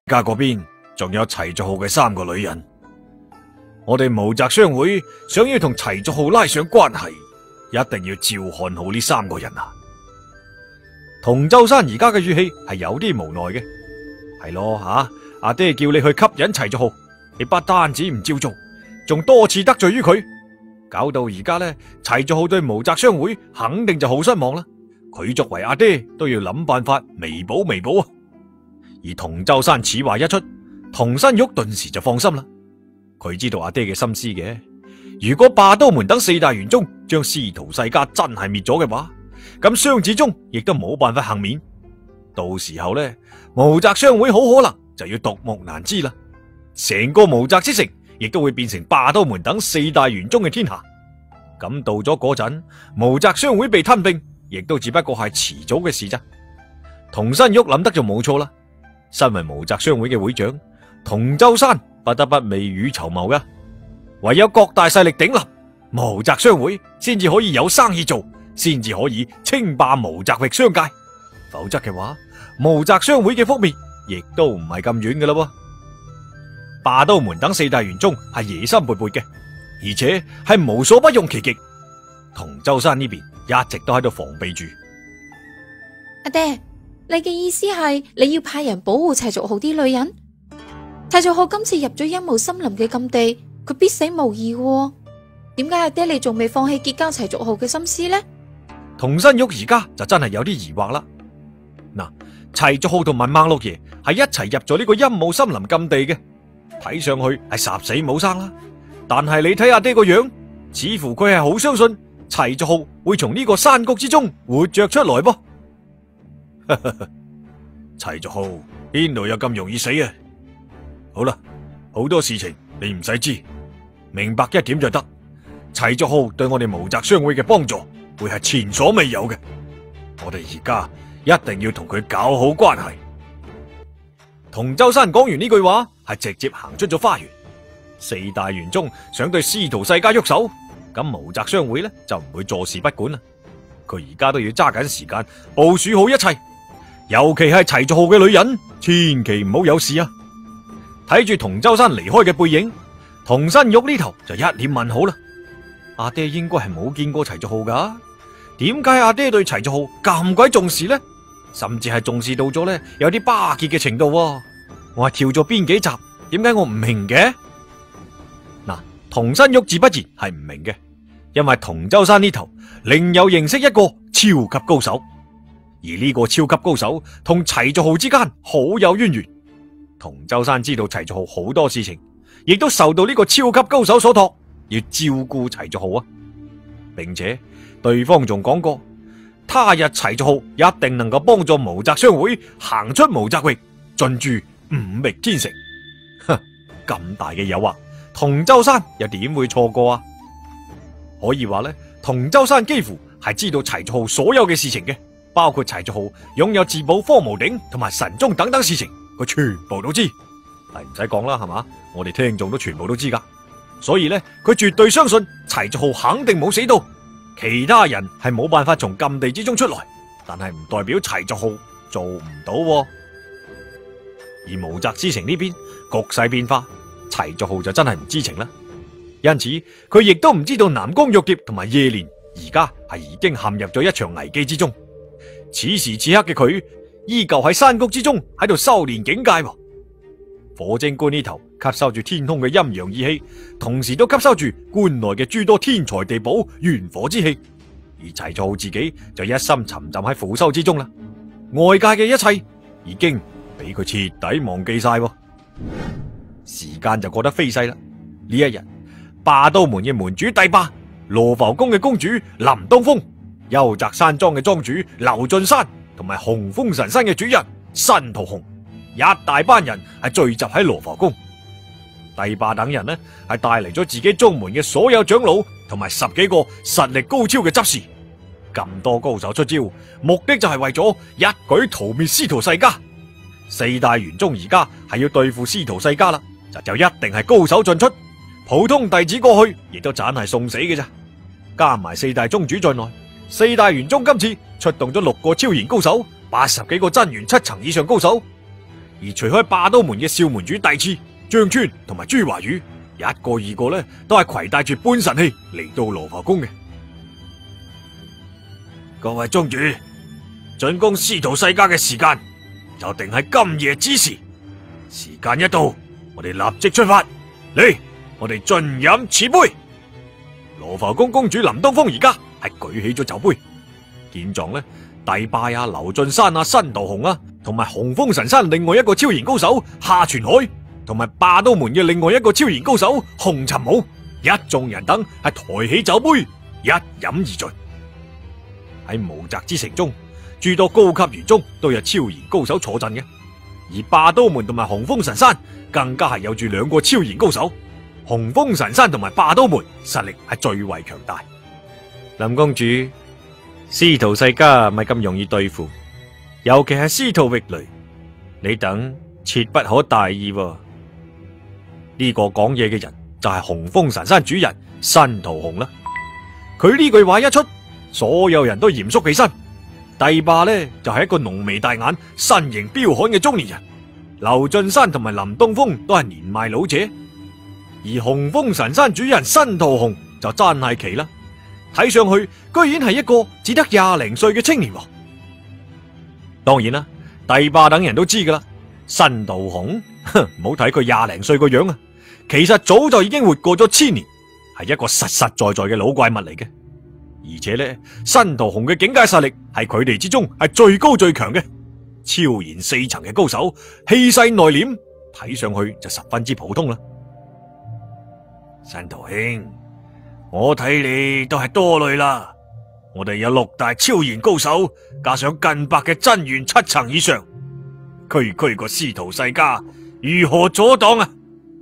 家嗰邊仲有齊族號嘅3個女人，我哋無責商會想要同齊族號拉上關係，一定要照看好呢3個人啊！同舟山而家嘅語氣係有啲無奈嘅，係咯吓，阿爹叫你去吸引齊族號，你不單止唔照做，仲多次得罪於佢，搞到而家呢，齊族號對無責商會肯定就好失望啦。佢作為阿爹都要諗辦法彌補彌補啊！而同舟山此話一出，桐新玉頓時就放心啦。佢知道阿爹嘅心思嘅，如果霸都門等4大員宗將司徒世家真係滅咗嘅話，咁雙子宗亦都冇辦法幸免。到時候呢，無責商會好可能就要獨木難支啦。成個無責之城亦都會變成霸都門等4大員宗嘅天下。咁到咗嗰陣，無責商會被吞併，亦都只不過係遲早嘅事啫。桐新玉諗得就冇錯啦。身為無責商會嘅會長，同舟山不得不未雨綢繆噶，唯有各大勢力鼎立，無責商會先至可以有生意做，先至可以稱霸無責域商界。否則嘅話，無責商會嘅覆滅亦都唔係咁遠噶啦喎。霸都門等4大員宗係野心勃勃嘅，而且係無所不用其極。同舟山呢邊一直都喺度防備住。 阿爹，你嘅意思係你要派人保護齊族號啲女人？齊族號今次入咗陰霧森林嘅禁地，佢必死無疑嘅。點解阿爹你仲未放棄結交齊族號嘅心思呢？ 桐新玉而家就真係有啲疑惑啦。嗱，齊族號同文孟六爺係一齊入咗呢個陰霧森林禁地嘅，睇上去係十死冇生啦。但係你睇阿爹個樣，似乎佢係好相信齊族號會從呢個山谷之中活着出來噃。齊族號邊度有咁容易死啊？好啦，好多事情你唔使知，明白一點就得。齊族號對我哋無責商會嘅幫助會係前所未有嘅，我哋而家一定要同佢搞好關係。同舟山講完呢句話，係直接行出咗花園。4大員宗想對司徒世家喐手，咁無責商會呢就唔會坐視不管啦。佢而家都要揸緊時間部署好一切，尤其係齊族號嘅女人，千祈唔好有事啊！睇住同舟山離開嘅背影，桐新玉呢頭就一臉問號啦。阿爹應該係冇見過齊族號噶，點解阿爹對齊族號咁鬼重視呢？甚至係重視到咗呢有啲巴結嘅程度喎。我係跳咗邊幾集，點解我唔明嘅？嗱，桐新玉自不然係唔明嘅，因為同舟山呢頭另有認識一個超級高手，而呢個超級高手同齊族號之間好有淵源。同舟山知道齊族號好多事情，亦都受到呢個超級高手所託，要照顧齊族號啊！並且對方仲講過，他日齊族號一定能夠幫助無責商會行出無責域，進駐5域天城。哼，咁大嘅誘惑，同舟山又點會錯過啊？可以話呢，同舟山幾乎係知道齊族號所有嘅事情嘅，包括齊族號擁有自保科無頂同埋神宗等等事情，佢全部都知。係唔使講啦，係嘛？我哋聽眾都全部都知噶。所以呢，佢絕對相信齊族號肯定冇死到，其他人係冇辦法從禁地之中出來，但係唔代表齊族號做唔到喎。而無責之城呢邊局勢變化，齊族號就真係唔知情啦。因此佢亦都唔知道南宮玉蝶同埋葉蓮而家係已經陷入咗一場危機之中。此時此刻嘅佢依舊喺山谷之中喺度修煉境界喎。火精觀呢頭吸收住天空嘅陰陽意氣，同時都吸收住觀內嘅諸多天材地寶、元火之氣。而齊族號自己就一心沉浸喺苦修之中啦，外界嘅一切已經俾佢徹底忘記晒。時間就過得飛逝啦。呢一日，霸都門嘅門主帝霸、羅浮宮嘅公主林東風、幽澤山莊嘅莊主劉進山同埋紅風神山嘅主人申屠雄，一大班人係聚集喺羅浮宮。帝霸等人呢係帶嚟咗自己宗門嘅所有長老同埋10幾個實力高超嘅執事。咁多高手出招，目的就係為咗一舉屠滅司徒世家。4大員宗而家係要對付司徒世家啦，就一定係高手盡出，普通弟子過去亦都盞係送死嘅咋。加埋4大宗主在內，4大員宗今次出動咗6個超然高手，80幾個真元7層以上高手。而而除開霸都門嘅少門主帝次、張川同埋朱華宇，一個二個呢都係攜帶住半神器嚟到羅浮宮嘅。各位宗主，進攻司徒世家嘅時間就定喺今夜之時，時間一到，我哋立即出發。嚟，我哋盡飲此杯。羅浮宮公主林東風而家係舉起咗酒杯，見狀呢，帝霸啊、劉俊山啊、申屠洪啊，同埋紅風神山另外一個超然高手夏傳海，同埋霸都門嘅另外一個超然高手洪尋武，一眾人等係抬起酒杯，一飲而盡。喺無責之城中，諸多高級園中都有超然高手坐鎮嘅，而霸都門同埋紅風神山更加係有住兩個超然高手。紅風神山同埋霸都門實力係最為強大。林公主，司徒世家唔係咁容易對付，尤其係司徒域雷，你等切不可大意喎。呢個講嘢嘅人就係紅風神山主人申屠洪啦。佢呢句話一出，所有人都嚴肅起身。帝霸呢就係一個濃眉大眼、身形彪悍嘅中年人，劉俊山同埋林東風都係年邁老者。而紅風神山主人申屠洪就真係奇啦，睇上去居然係一個只得20零歲嘅青年。當然啦，帝霸等人都知噶啦，申屠洪唔好睇佢20零歲個樣啊，其實早就已經活過咗1000年，係一個實實在在嘅老怪物嚟嘅。而且呢，申屠洪嘅境界實力係佢哋之中係最高最強嘅，超然4層嘅高手，氣勢內斂，睇上去就十分之普通啦。申屠兄，我睇你都係多慮啦。我哋有6大超然高手，加上近百嘅真元7層以上，區區個司徒世家如何阻擋啊？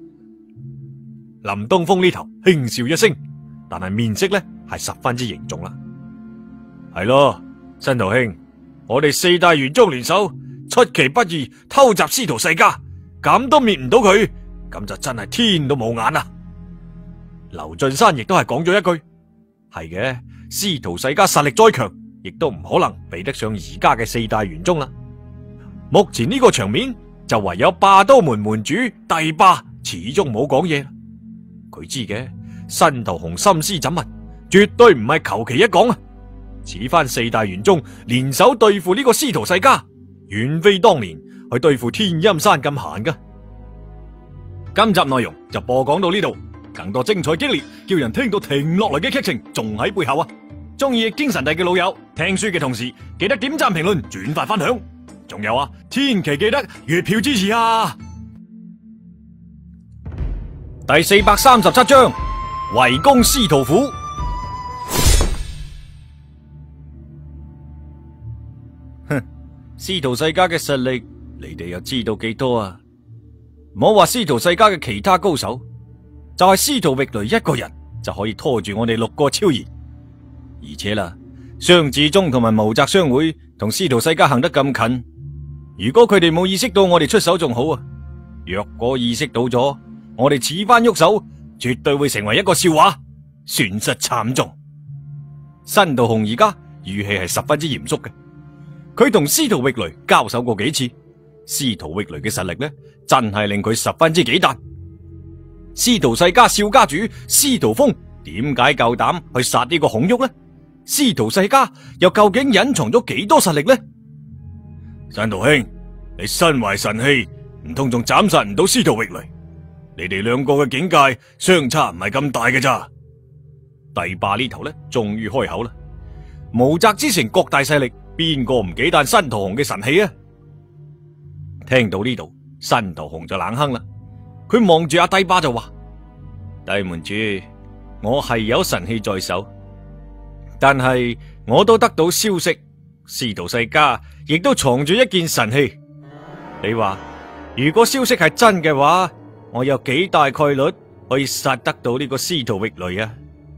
林東風呢頭輕笑一聲，但係面色呢係十分之凝重啦。係咯，申屠兄，我哋4大元宗聯手，出其不意偷襲司徒世家，咁都滅唔到佢，咁就真係天都冇眼啦。劉俊山亦都係講咗一句：係嘅，司徒世家實力再強，亦都唔可能比得上而家嘅4大元宗啦。目前呢個場面就唯有霸都門門主帝霸始終冇講嘢。佢知嘅，申屠洪心思縝密，絕對唔係求其一講啊！似翻4大元宗聯手對付呢個司徒世家，遠非當年去對付天陰山咁閒噶。今集內容就播講到呢度。更多精彩激烈，叫人聽到停落嚟嘅劇情，仲喺背後啊！中意精神帝嘅老友，聽書嘅同時記得點讚、評論、轉發、分享，仲有啊，千祈記得月票支持啊！第437章圍攻司徒府。哼，司徒世家嘅實力，你哋又知道幾多啊？唔好話司徒世家嘅其他高手。就係司徒域雷一個人就可以拖住我哋6個超然，而且啦，雙子宗同埋無責商會同司徒世家行得咁近，如果佢哋冇意識到我哋出手仲好啊，若果意識到咗，我哋似翻喐手，絕對會成為一個笑話，損失慘重。申屠洪而家語氣係十分之嚴肅嘅，佢同司徒域雷交手過幾次，司徒域雷嘅實力呢，真係令佢十分之忌憚。司徒世家少家主司徒風點解夠膽去殺呢個孔旭呢？司徒世家又究竟隱藏咗幾多實力呢？申屠兄，你身懷神器，唔通仲斬殺唔到司徒域雷？你哋兩個嘅境界相差唔係咁大嘅咋？帝霸呢頭呢，終於開口啦！無責之城各大勢力，邊個唔忌憚申屠洪嘅神器啊？聽到呢度，申屠洪就冷哼啦。佢望住阿帝霸就話：帝門主，我係有神器在手，但係我都得到消息，司徒世家亦都藏住一件神器。你話如果消息係真嘅話，我有幾大概率可以殺得到呢個司徒域雷啊？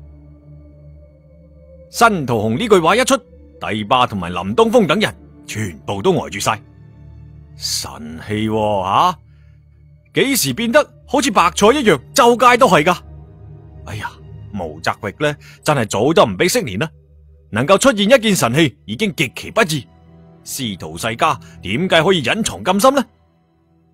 申屠洪呢句話一出，帝霸同埋林東風等人全部都呆住晒。神器啊！幾時變得好似白菜一樣，周街都係噶？哎呀，無責域呢，真係早都唔俾惜年啦！能夠出現一件神器，已經極其不易。司徒世家點解可以隱藏咁深呢？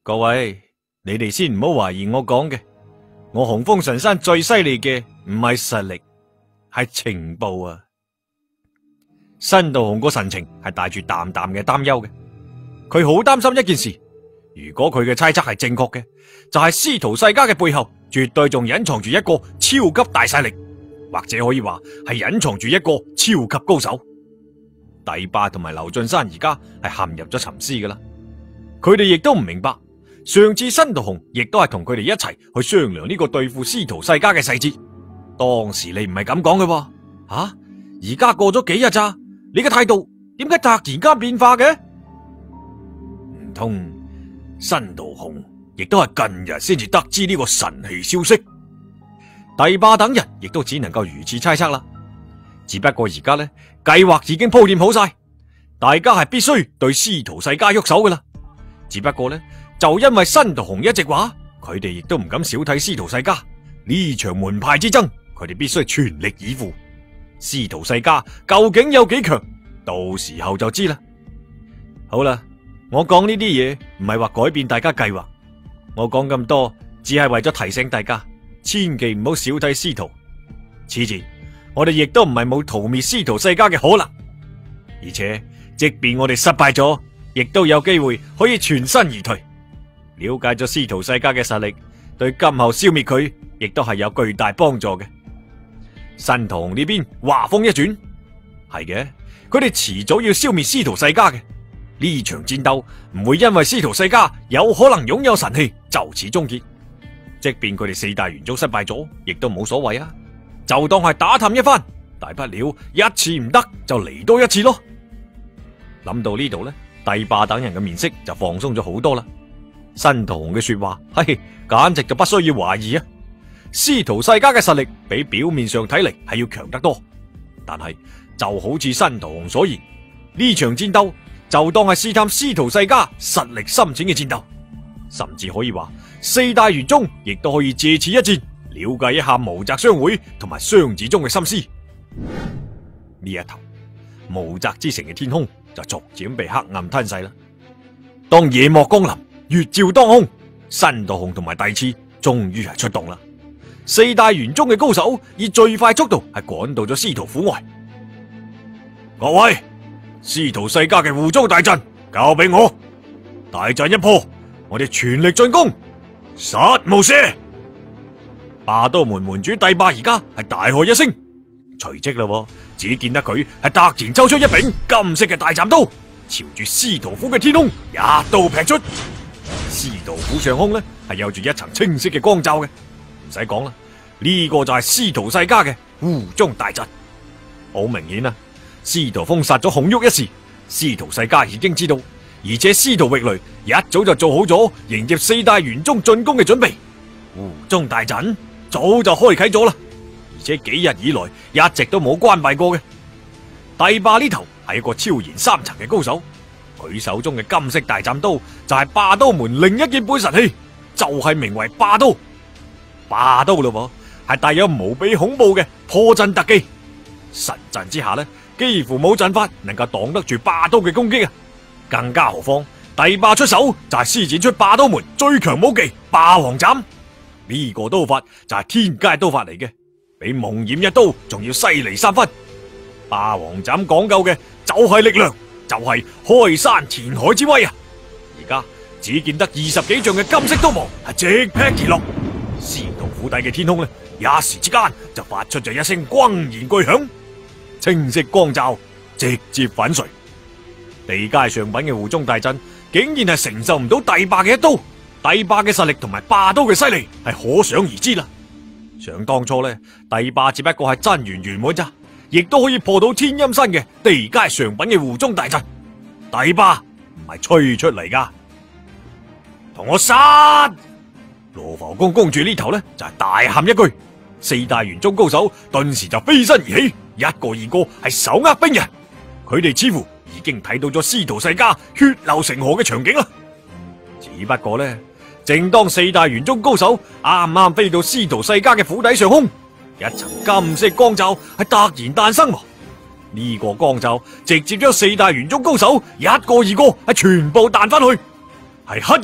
各位，你哋先唔好懷疑我講嘅，我洪峰神山最犀利嘅唔係實力，係情報啊！新道雄個神情係帶住淡淡嘅擔憂嘅，佢好擔心一件事，如果佢嘅猜測係正確嘅，就係司徒世家嘅背後絕對仲隱藏住一個超級大勢力，或者可以話係隱藏住一個超級高手。帝霸同埋劉俊山而家係陷入咗沉思噶啦，佢哋亦都唔明白，上次新道雄亦都係同佢哋一齊去商量呢個對付司徒世家嘅細節，當時你唔係咁講嘅喎，而家過咗幾日咋？你嘅態度點解突然間變化嘅？唔通新道雄亦都係近日先至得知呢個神奇消息？帝霸等人亦都只能夠如此猜測啦。只不過而家呢，計劃已經鋪墊好晒，大家係必須對司徒世家喐手噶啦。只不過呢，就因為新道雄一直話，佢哋亦都唔敢小睇司徒世家呢場門派之爭，佢哋必須全力以赴。司徒世家究竟有幾強，到時候就知啦。好啦，我講呢啲嘢唔係話改變大家計劃，我講咁多只係為咗提醒大家，千祈唔好小睇司徒。此前我哋亦都唔係冇屠滅司徒世家嘅可能，而且即便我哋失敗咗，亦都有機會可以全身而退。了解咗司徒世家嘅實力，對今後消滅佢亦都係有巨大幫助嘅。新道雄呢邊話鋒一轉，係嘅，佢哋遲早要消滅司徒世家嘅。呢場戰鬥唔會因為司徒世家有可能擁有神器就此終結，即便佢哋四大元宗失敗咗，亦都冇所謂啊，就當係打探一番，大不了一次唔得就嚟多一次咯。諗到呢度呢，帝霸等人嘅面色就放鬆咗好多啦。新道雄嘅說話，簡直就不需要懷疑啊！司徒世家嘅實力比表面上睇嚟係要強得多，但係就好似新道雄所言，呢場戰鬥就當係試探司徒世家實力深淺嘅戰鬥，甚至可以話四大元宗亦都可以借此一戰，了解一下無責商會同埋雙子宗嘅心思。呢一頭無責之城嘅天空就逐漸被黑暗吞噬啦。當夜幕降臨，月照當空，新道雄同埋帝次終於係出動啦。四大元宗嘅高手以最快速度係趕到咗司徒府外。各位，司徒世家嘅護宗大陣交俾我，大陣一破，我哋全力進攻，殺無赦！霸都門門主帝霸而家係大喝一聲，隨即啦，只見得佢係突然抽出一柄金色嘅大斬刀，朝住司徒府嘅天空一刀劈出。司徒府上空呢係有住一層清晰嘅光罩嘅。唔使講啦，呢個就係司徒世家嘅護宗大陣。好明顯啊，司徒峰殺咗孔旭一事，司徒世家已經知道，而且司徒域雷一早就做好咗迎接四大元宗進攻嘅準備。護宗大陣早就開啟咗啦，而且幾日以來一直都冇關閉過嘅。帝霸呢頭係一個超然三層嘅高手，佢手中嘅金色大斬刀就係霸都門另一件背神器，就係名為霸刀。霸刀咯，係帶有無比恐怖嘅破陣特技，神陣之下呢，幾乎冇陣法能夠擋得住霸刀嘅攻擊啊！更加何況帝霸出手就係施展出霸刀門最強武技霸王斬，呢個刀法就係天階刀法嚟嘅，比夢魘一刀仲要犀利3分。霸王斬講究嘅就係力量，就係開山填海之威啊！而家只見得20幾丈嘅金色刀芒係直劈而落。司徒府邸嘅天空呢，一時之間就發出咗一聲轟然巨響，清晰光罩直接粉碎。地階上品嘅護宗大陣竟然係承受唔到帝霸嘅一刀，帝霸嘅實力同埋霸刀嘅犀利係可想而知啦。想當初呢，帝霸只不過係真元圓滿咋，亦都可以破到天陰山嘅地階上品嘅護宗大陣，帝霸唔係吹出嚟噶。同我殺！羅浮宮公主呢頭呢，就係大喊一句，四大元宗高手頓時就飛身而起，一個二個係手握兵刃，佢哋似乎已經睇到咗司徒世家血流成河嘅場景啦。只不過呢，正當四大元宗高手啱啱飛到司徒世家嘅府邸上空，一層金色光罩係突然誕生，呢個光罩直接將四大元宗高手一個二個係全部彈翻去，係赫然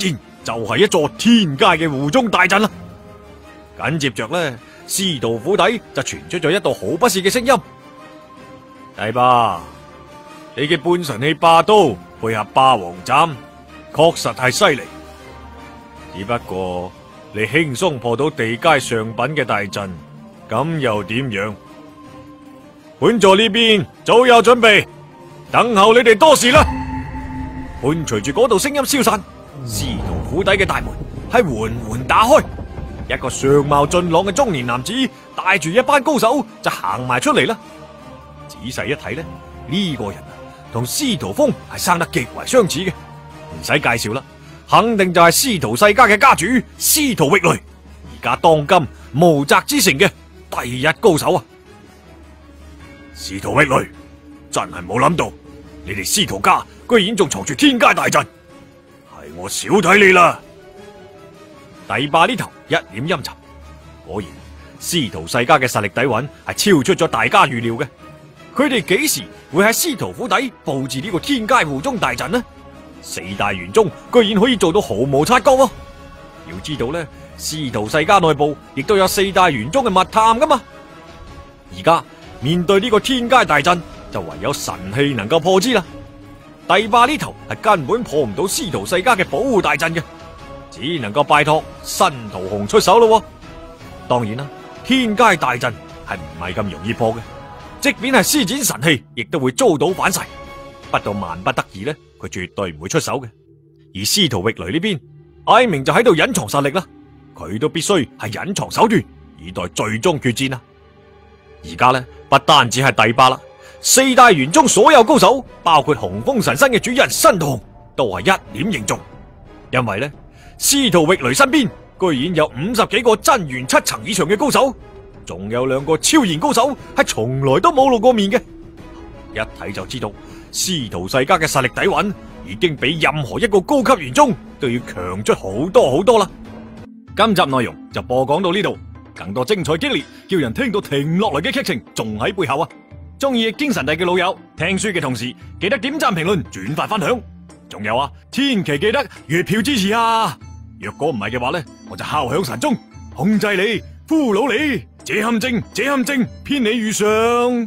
就係一座天階嘅護宗大陣啦。緊接着呢，司徒府邸就傳出咗一道好不屑嘅聲音：帝霸，你嘅半神器霸刀配合霸王斬，確實係犀利。只不過你輕鬆破到地階上品嘅大陣，咁又點樣？本座呢邊早有準備，等候你哋多時啦。伴隨住嗰道聲音消散，司徒府邸嘅大門係緩緩打開，一個相貌俊朗嘅中年男子帶住一班高手就行埋出嚟啦。仔細一睇呢，呢個人啊同司徒風係生得極為相似嘅，唔使介紹啦，肯定就係司徒世家嘅家主司徒域雷，而家當今無責之城嘅第一高手啊！司徒域雷，真係冇諗到你哋司徒家居然仲藏住天階大陣，係我少睇你啦！帝霸呢頭一臉陰沉，果然司徒世家嘅實力底蘊係超出咗大家預料嘅。佢哋幾時會喺司徒府邸布置呢個天階護宗大陣呢？四大玄宗居然可以做到毫無察覺喎！要知道呢，司徒世家內部亦都有四大玄宗嘅密探噶嘛。而家面對呢個天階大陣，就唯有神器能夠破之啦。帝霸呢頭係根本破唔到司徒世家嘅保護大陣嘅，只能夠拜託新桃紅出手咯。當然啦，天階大陣係唔係咁容易破嘅，即便係施展神器，亦都會遭到反噬。不到萬不得已呢，佢絕對唔會出手嘅。而司徒域雷呢邊，擺明就喺度隱藏實力啦，佢都必須係隱藏手段，以待最終決戰啦。而家呢，不單止係帝霸啦，四大玄宗所有高手，包括洪峰神身嘅主人新桃紅，都係一臉凝重，因為呢，司徒域雷身邊居然有50幾個真元7層以上嘅高手，仲有2個超然高手係從來都冇露過面嘅，一睇就知道司徒世家嘅實力底蘊已經比任何一個高級玄宗都要強出好多好多啦。今集內容就播講到呢度，更多精彩激烈叫人聽到停落嚟嘅劇情仲喺背後啊！中意精神帝嘅老友，聽書嘅同時記得點讚、評論、轉發、分享，仲有啊，千祈記得月票支持啊！若果唔係嘅話呢，我就敲響神鐘，控制你，俘虜你，這陷阱，偏你遇上。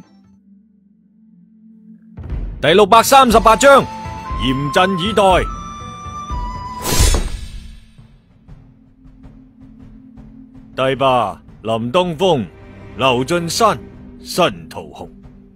第638章，嚴陣以待。帝霸、林東風、劉俊山、新桃紅，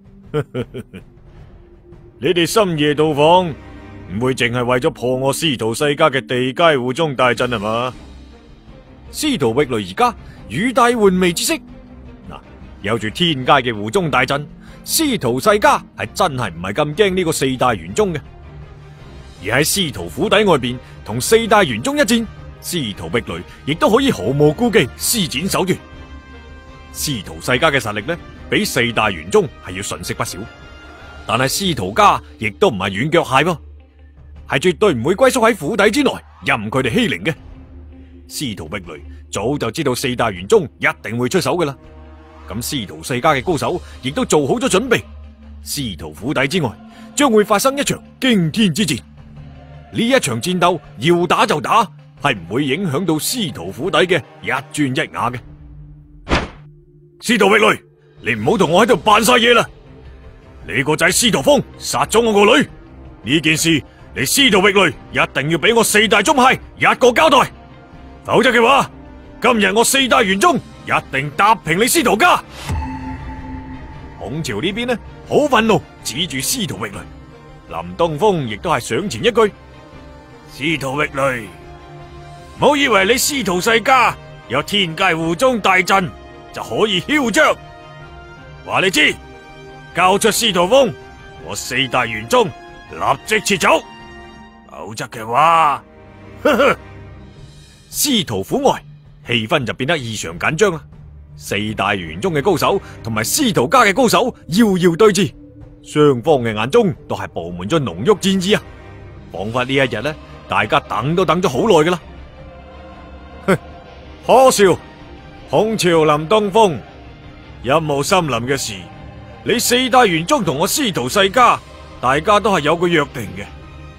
你哋深夜到訪，唔會淨係為咗破我司徒世家嘅地階護宗大陣係嘛？司徒域雷而家語帶玩味之色，嗱，有住天階嘅護宗大陣，司徒世家係真係唔係咁驚呢個四大玄宗嘅。而喺司徒府邸外邊同四大玄宗一戰，司徒域雷亦都可以毫無顧忌施展手段。司徒世家嘅實力呢，比四大玄宗係要遜色不少，但係司徒家亦都唔係軟腳蟹噃，係絕對唔會龜縮喺府邸之內任佢哋欺凌嘅。司徒域雷早就知道四大玄宗一定會出手噶啦，咁司徒世家嘅高手亦都做好咗準備。司徒府邸之外將會發生一場驚天之戰，呢一場戰鬥要打就打，係唔會影響到司徒府邸嘅一磚一瓦嘅。司徒域雷，你唔好同我喺度扮晒嘢啦！你個仔司徒風殺咗我個女，呢件事你司徒域雷一定要俾我四大宗派一個交代，否則嘅話，今日我四大玄宗一定踏平你司徒家。孔朝呢邊呢，好憤怒，指住司徒域雷。林東風亦都係上前一句：司徒域雷，唔好以為你司徒世家有天階護宗大陣就可以囂張，話你知，交出司徒風，我四大玄宗立即撤走，否則嘅話，呵呵。司徒府外氣氛就變得異常緊張啦，四大玄宗嘅高手同埋司徒家嘅高手遙遙對峙，雙方嘅眼中都係布滿咗濃郁戰意啊，仿佛呢一日呢，大家等都等咗好耐噶啦。哼，可笑！孔朝林東風，陰霧森林嘅事，你四大玄宗同我司徒世家，大家都係有個約定嘅。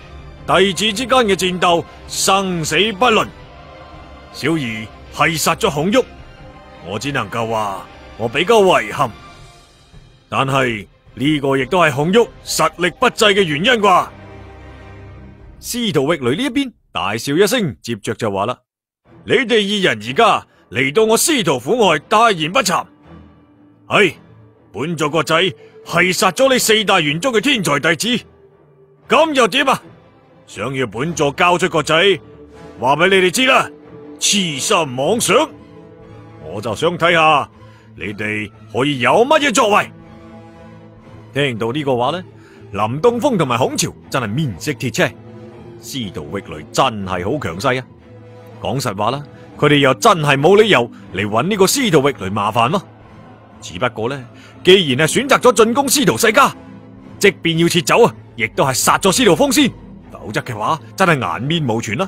弟子之間嘅戰鬥生死不論。小兒係殺咗孔旭，我只能夠話我比較遺憾。但係呢個亦都係孔旭實力不濟嘅原因啩。司徒域雷呢一邊大笑一聲，接着就話啦：你哋二人而家嚟到我司徒府外大言不慚，係本座個仔係殺咗你四大玄宗嘅天才弟子，咁又點啊？想要本座交出個仔，話俾你哋知啦，痴心妄想，我就想睇下你哋可以有乜嘢作為。聽到呢個話呢，林東風同埋孔朝真係面色鐵青。司徒域雷真係好強勢啊！講實話啦，佢哋又真係冇理由嚟揾呢個司徒域雷麻煩咯。只不過呢，既然係選擇咗進攻司徒世家，即便要撤走啊，亦都係殺咗司徒風先，否則嘅話真係顏面無存啦。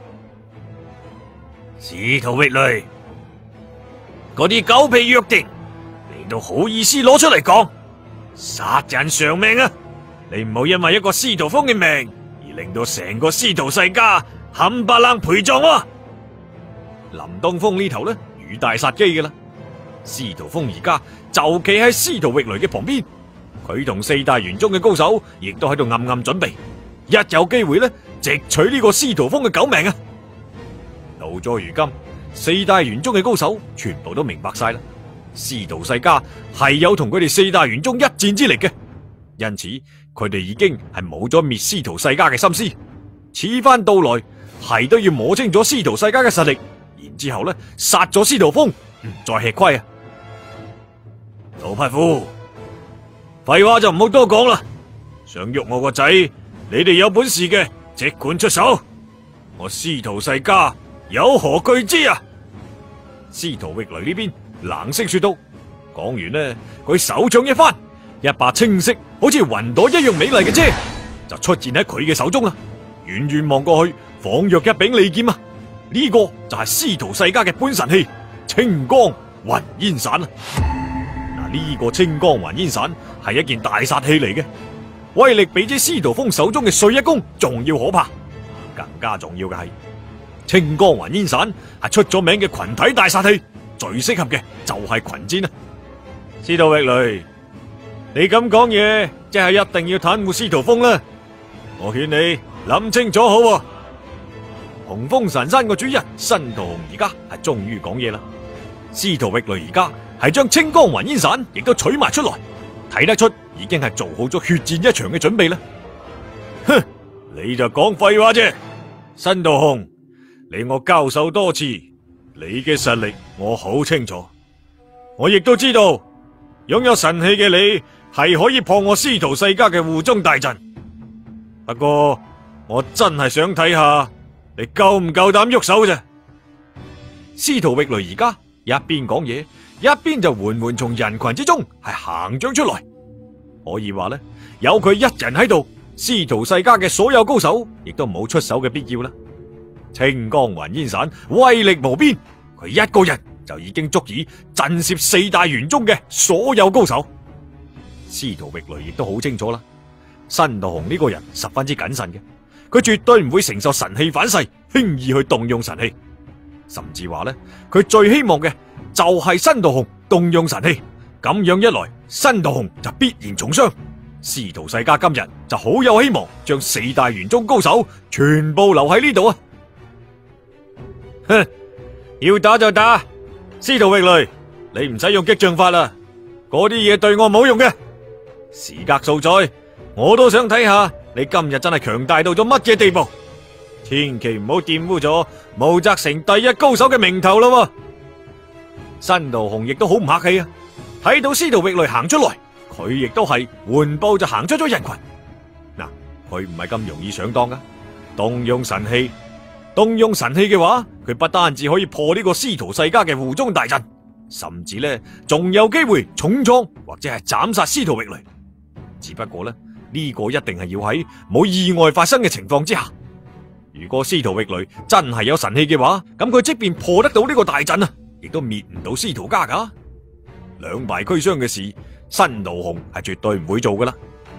司徒域雷，嗰啲狗屁約定，你都好意思攞出嚟講？殺人償命啊！你唔好因為一個司徒風嘅命，令到成個司徒世家冚唪唥陪葬啊！林東風呢頭呢，語帶殺機嘅啦。司徒風而家就企喺司徒域雷嘅旁邊，佢同四大玄宗嘅高手亦都喺度暗暗準備，一有機會呢，直取呢個司徒風嘅狗命啊！到咗如今，四大玄宗嘅高手全部都明白晒啦，司徒世家係有同佢哋四大玄宗一戰之力嘅，因此佢哋已經係冇咗滅司徒世家嘅心思，此番到來係都要摸清咗司徒世家嘅實力，然之後呢，殺咗司徒風，唔再吃虧啊！老匹夫，廢話就唔好多講啦，想喐我個仔，你哋有本事嘅即管出手，我司徒世家有何懼之啊？司徒域雷呢邊冷聲說道，講完呢，佢手掌一翻，一把青色好似雲朵一樣美麗嘅遮就出現喺佢嘅手中啦。遠遠望過去，仿若一柄利劍啊！呢個就係司徒世家嘅本神器青光雲煙散啊！嗱，呢個青光雲煙散係一件大殺器嚟嘅，威力比之司徒風手中嘅碎一弓仲要可怕。更加重要嘅係，青光雲煙散係出咗名嘅群體大殺器，最適合嘅就係群戰啊！司徒域雷，你咁講嘢，即係一定要袒護司徒風啦！我勸你諗清楚好喎。紅風神山個主人申屠洪而家係終於講嘢啦。司徒域雷而家係將青光雲煙散亦都取埋出來，睇得出已經係做好咗血戰一場嘅準備啦。哼，你就講廢話啫！申屠洪，你我交手多次，你嘅實力我好清楚，我亦都知道擁有神器嘅你係可以破我司徒世家嘅護宗大陣。不過我真係想睇下你夠唔夠膽喐手啫。司徒域雷而家一邊講嘢，一邊就緩緩從人群之中係行咗出來。可以話呢，有佢一人喺度，司徒世家嘅所有高手亦都冇出手嘅必要啦。青光雲煙散威力無邊，佢一個人就已經足以震懾四大玄宗嘅所有高手。司徒域雷亦都好清楚啦，申屠洪呢個人十分之謹慎嘅，佢絕對唔會承受神器反噬，輕易去動用神器。甚至話呢，佢最希望嘅就係申屠洪動用神器，咁樣一來，申屠洪就必然重傷。司徒世家今日就好有希望將四大玄宗高手全部留喺呢度啊！哼，要打就打，司徒域雷，你唔使用激將法啦，嗰啲嘢對我冇用嘅。時隔數載，我都想睇下你今日真係強大到咗乜嘢地步，千祈唔好玷污咗毛澤城第一高手嘅名頭咯。申屠洪亦都好唔客氣啊，睇到司徒域雷行出來，佢亦都係緩步就行出咗人群。嗱，佢唔係咁容易上當噶，動用神器嘅話，佢不單止可以破呢個司徒世家嘅護宗大陣，甚至呢仲有機會重創或者係斬殺司徒域雷。只不過呢個一定係要喺冇意外發生嘅情況之下。如果司徒域雷真係有神器嘅話，咁佢即便破得到呢個大陣啊，亦都滅唔到司徒家噶。兩敗俱傷嘅事，申屠洪係絕對唔會做噶啦。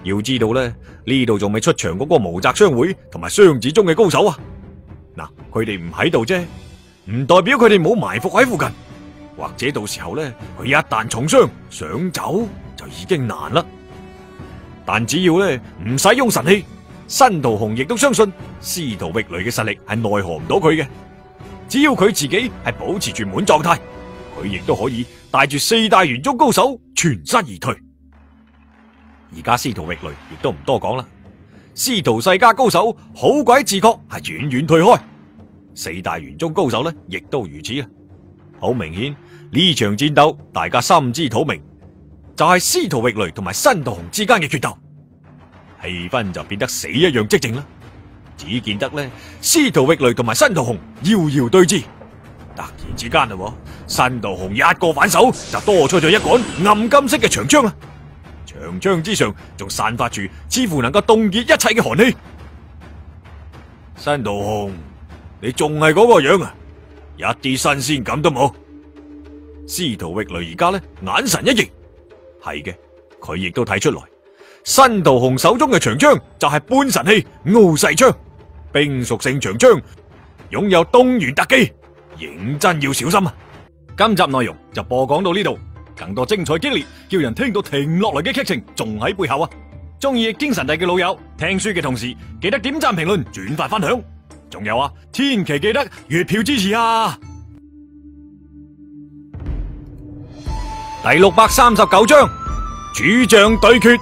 要知道咧，呢度仲未出場嗰個無責商會同埋雙子宗嘅高手啊！嗱，佢哋唔喺度啫，唔代表佢哋冇埋伏喺附近，或者到時候咧，佢一旦重傷想走就已經難啦。但只要咧唔使用神器，新桃紅亦都相信司徒域雷嘅實力係奈何唔到佢嘅。只要佢自己係保持住滿狀態，佢亦都可以帶住4大元宗高手全身而退。而家司徒域雷亦都唔多講啦，司徒世家高手好鬼自覺係遠遠退開，4大元宗高手呢亦都如此啊！好明顯呢場戰鬥大家心知肚明，就係司徒域雷同埋新桃紅之間嘅決鬥，氣氛就變得死一樣寂靜啦。只見得呢，司徒域雷同埋新桃紅遙遙對峙，突然之間啦，新桃紅一個反手就多出咗一桿暗金色嘅長槍啊！長槍之上仲散發住似乎能夠凍結一切嘅寒氣。新桃紅，你仲係嗰個樣啊，一啲新鮮感都冇。司徒域雷而家呢眼神一凝，係嘅，佢亦都睇出來，新桃紅手中嘅長槍就係半神器傲世槍，冰屬性長槍，擁有東元特技，認真要小心啊！今集內容就播講到呢度。更多精彩激烈，叫人聽到停落嚟嘅劇情，仲喺背後啊！中意《京神帝》嘅老友，聽書嘅同時記得點讚、評論、轉發、分享。仲有啊，千祈記得月票支持啊！第639章主將對決，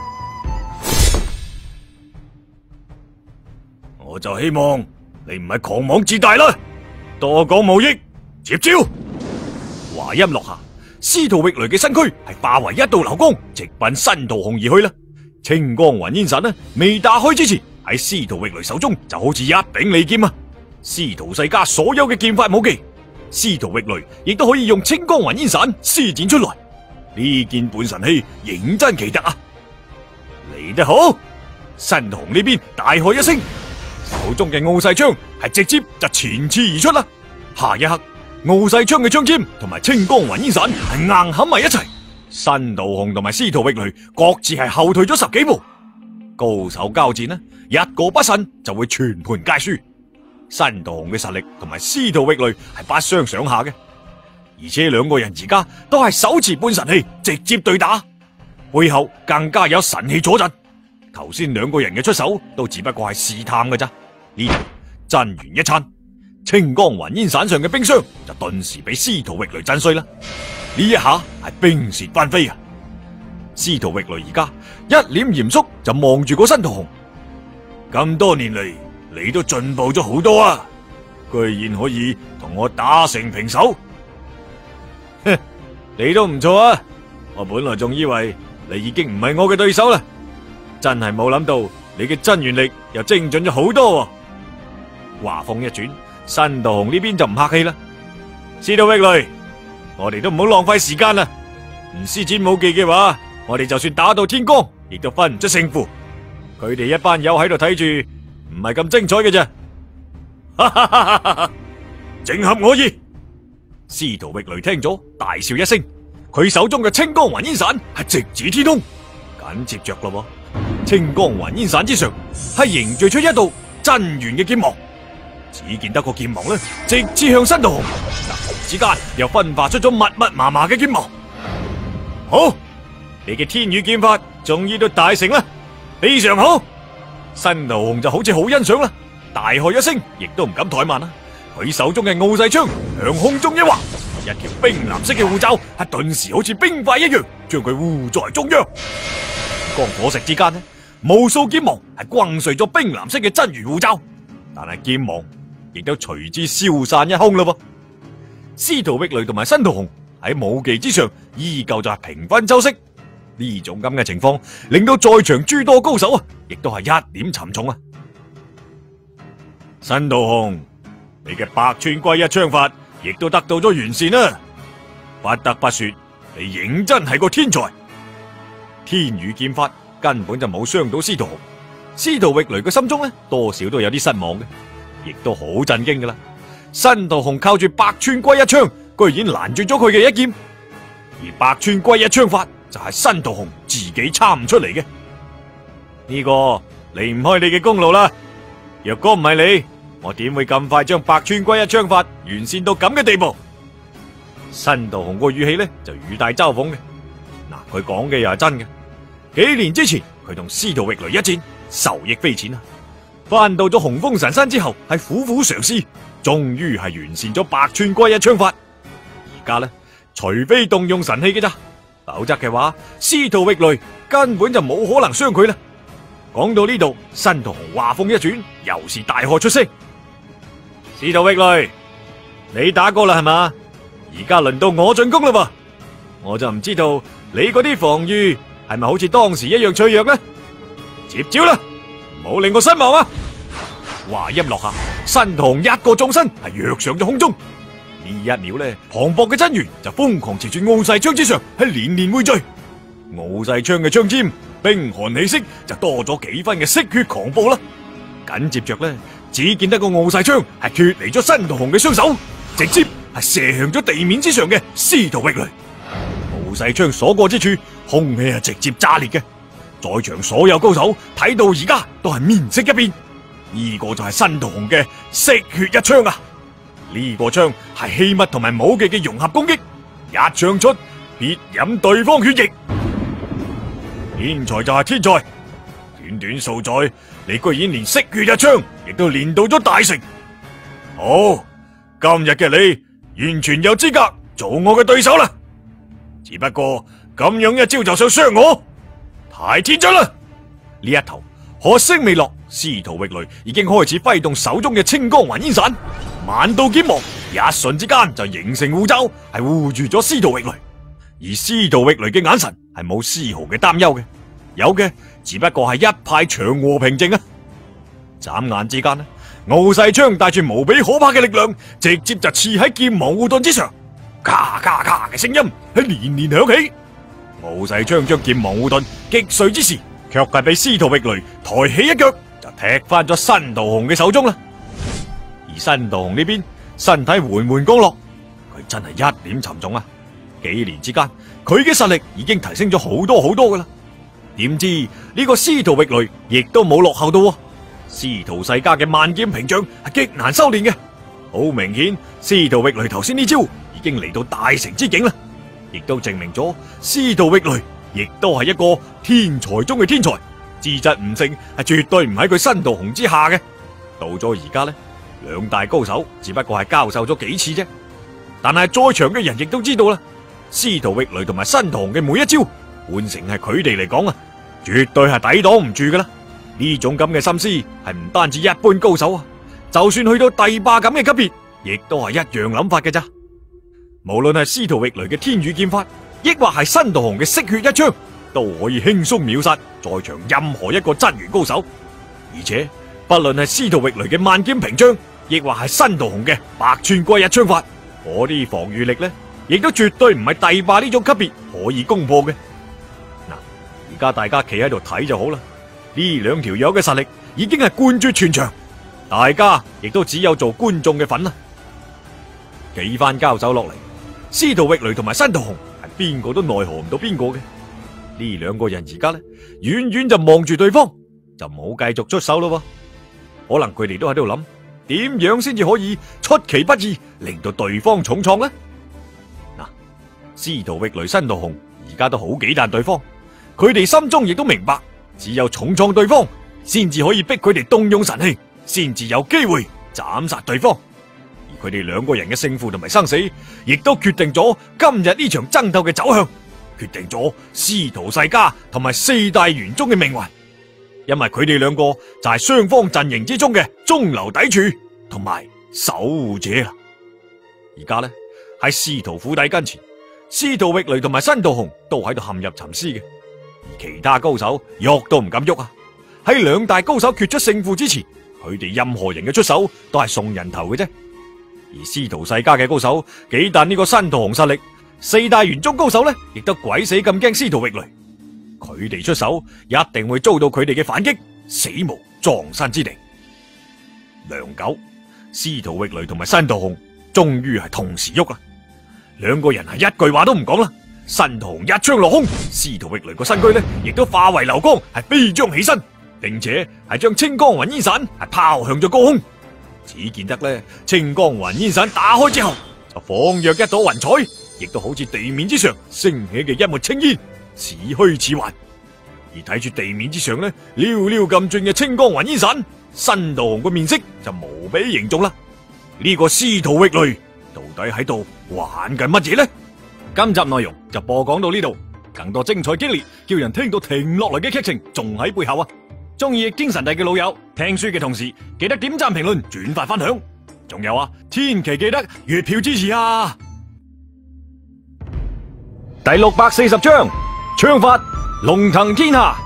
我就希望你唔係狂妄自大啦，多講無益，接招！話音落下。司徒域雷嘅身軀係化為一道流光，直奔新桃紅而去啦。青光雲煙傘呢，未打開之前，喺司徒域雷手中就好似一柄利劍啊！司徒世家所有嘅劍法武技，司徒域雷亦都可以用青光雲煙傘施展出來。呢件半神器認真奇特啊！嚟得好，新桃紅呢邊大喝一聲，手中嘅傲世槍係直接就前刺而出啦。下一刻，傲世槍嘅槍尖同埋青光雲煙傘係硬冚埋一齊，新桃紅同埋司徒域雷各自係後退咗10幾步。高手交戰呢，一個不慎就會全盤皆輸。新桃紅嘅實力同埋司徒域雷係不相上下嘅，而且兩個人而家都係手持半神器直接對打，背後更加有神器佐陣。頭先兩個人嘅出手都只不過係試探嘅咋，呢度真元一餐。青光雲煙傘上嘅冰霜就頓時俾司徒域雷震碎啦！呢一下係冰舌翻飛啊！司徒域雷而家一臉嚴肅就望住個新桃紅，咁多年嚟你都進步咗好多啊！居然可以同我打成平手，哼，你都唔錯啊！我本來仲以為你已經唔係我嘅對手啦，真係冇諗到你嘅真元力又精進咗好多啊！話鋒一轉。新桃紅呢邊就唔客氣啦，司徒域雷，我哋都唔好浪費時間啦，唔施展武技嘅話，我哋就算打到天光，亦都分唔出勝負。佢哋一班友喺度睇住，唔係咁精彩嘅啫。哈哈哈哈哈，正合我意。司徒域雷聽咗大笑一聲，佢手中嘅青光雲煙傘係直指天空，緊接着咯，青光雲煙傘之上係凝聚出一道真元嘅劍芒。只見得個劍芒呢，直刺向新桃紅，突然之間又分化出咗密密麻麻嘅劍芒。好，你嘅天宇劍法終於都大成啦，非常好。新桃紅就好似好欣賞啦，大喝一聲，亦都唔敢怠慢啦。佢手中嘅傲世槍向空中一劃，一條冰藍色嘅護罩係頓時好似冰塊一樣，將佢護在中央。光火石之間呢，無數劍芒係轟碎咗冰藍色嘅真元護罩，但係劍芒亦都隨之消散一空啦噃。司徒域雷同埋新桃紅喺武技之上依舊就係平分秋色，呢種咁嘅情況令到在場諸多高手啊，亦都係一臉沉重啊。新桃紅，你嘅百川歸一槍法亦都得到咗完善啦，不得不說你認真係個天才。天宇劍法根本就冇傷到司徒紅，司徒域雷嘅心中呢，多少都有啲失望嘅，亦都好震驚噶啦。新桃紅靠住百川歸一槍，居然攔住咗佢嘅一劍，而百川歸一槍法就係新桃紅自己參唔出嚟嘅。 呢個離唔開你嘅功勞啦。若果唔係你，我點會咁快將百川歸一槍法完善到咁嘅地步？新道雄個語氣呢就語帶嘲諷嘅。嗱，佢講嘅又係真嘅。幾年之前，佢同司徒域雷一戰，受益匪淺啊！翻到咗洪峰神山之後，係苦苦嘗試，終於係完善咗百川歸一槍法。而家呢，除非動用神器嘅咋，否則嘅話，司徒域雷根本就冇可能傷佢啦。講到呢度，新道雄話鋒一轉，又是大喝出聲：司徒域雷，你打過啦係嘛？而家輪到我進攻啦噃，我就唔知道你嗰啲防禦係咪好似當時一樣脆弱呢？接招啦，唔好令我失望啊！話音落下，新道雄一個縱身係躍上咗空中。呢一秒呢，磅礴嘅真元就瘋狂朝住傲細槍之上係連連匯聚。傲細槍嘅槍尖冰寒氣息就多咗幾分嘅色血狂暴啦。緊接着呢，只見得個傲細槍係脫離咗新道雄嘅雙手，直接係射向咗地面之上嘅司徒域雷。傲細槍所過之處，空氣係直接炸裂嘅。在場所有高手睇到而家都係面色一變，呢個就係新道雄嘅色血一槍啊！呢個槍係器物同埋武技嘅融合攻擊，一槍出必飲對方血液。天才就係天才，短短數載，你居然連色血一槍亦都練到咗大成。好，今日嘅你完全有資格做我嘅對手啦。只不過咁樣一招就想傷我，太天真啦！呢一頭喝聲未落，司徒域雷已經開始揮動手中嘅青光環煙傘，萬道劍芒一瞬之間就形成護罩，係護住咗司徒域雷。而司徒域雷嘅眼神係冇絲毫嘅擔憂嘅，有嘅只不過係一派祥和平靜啊！眨眼之間呢，傲細槍帶住無比可怕嘅力量，直接就刺喺劍芒護盾之上，咔咔咔嘅聲音係連連響起。傲細槍將劍芒護盾擊碎之時，卻係俾司徒域雷抬起一腳就踢翻咗新道雄嘅手中啦。而新道雄呢邊身體緩緩降落，佢真係一點沉重啊！幾年之間，佢嘅實力已經提升咗好多好多噶啦。點知呢個司徒域雷亦都冇落後到，司徒世家嘅萬劍屏障係極難修煉嘅。好明顯，司徒域雷頭先呢招已經嚟到大成之境啦，亦都證明咗司徒域雷亦都係一個天才中嘅天才，資質悟性係絕對唔喺佢新道雄之下嘅。到咗而家呢，兩大高手只不過係交手咗幾次啫，但係在場嘅人亦都知道啦。司徒域雷同埋新道雄嘅每一招，換成係佢哋嚟講啊，絕對係抵擋唔住噶啦。呢種咁嘅心思係唔單止一般高手啊，就算去到帝霸咁嘅級別，亦都係一樣諗法嘅咋。無論係司徒域雷嘅天宇劍法，抑或係新道雄嘅色血一槍，都可以輕鬆秒殺在場任何一個真元高手。而且不論係司徒域雷嘅萬劍屏障，亦或係新道雄嘅百川歸一槍法，嗰啲防禦力呢，亦都絕對唔係帝霸呢種級別可以攻破嘅。嗱，而家大家企喺度睇就好啦。呢兩條友嘅實力已經係冠絕全場，大家亦都只有做觀眾嘅份啦。幾番交手落嚟，司徒域雷同埋新道雄係邊個都奈何唔到邊個嘅。呢兩個人而家呢，遠遠就望住對方，就冇繼續出手咯。可能佢哋都喺度諗，點樣先至可以出其不意，令到對方重創呢？司徒域雷、新道雄而家都好忌憚對方，佢哋心中亦都明白，只有重創對方，先至可以逼佢哋動用神器，先至有機會斬殺對方。而佢哋兩個人嘅勝負同埋生死，亦都決定咗今日呢場爭鬥嘅走向，決定咗司徒世家同埋四大元宗嘅命運。因為佢哋兩個就係雙方陣營之中嘅中流砥柱同埋守護者啦。而家呢，喺司徒府邸跟前，司徒域雷同埋新道雄都喺度陷入沉思嘅，而其他高手喐都唔敢喐啊！喺兩大高手決出勝負之前，佢哋任何人嘅出手都係送人頭嘅啫。而司徒世家嘅高手忌憚呢個新道雄實力，四大元宗高手呢亦都鬼死咁驚司徒域雷，佢哋出手一定會遭到佢哋嘅反擊，死無葬身之地。良久，司徒域雷同埋新道雄終於係同時喐啦。兩個人係一句話都唔講啦，新道雄一槍落空，司徒域雷個身軀呢亦都化為流光，係飛將起身， 並且係將青光雲煙傘係拋向咗高空。只見得咧，青光雲煙傘打開之後，就仿若一朵雲彩，亦都好似地面之上升起嘅一抹青煙，似虛似幻。而睇住地面之上咧，寥寥咁進嘅青光雲煙傘，申屠雄個面色就無比凝重啦。呢個司徒域雷到底喺度玩緊乜嘢呢？今集內容就播講到呢度，更多精彩激烈，叫人聽到停落嚟嘅劇情仲喺背後啊！中意《精神帝》嘅老友，聽書嘅同時記得點讚、評論、轉發、分享，仲有啊，千祈記得月票支持啊！第640章，槍法龍騰天下。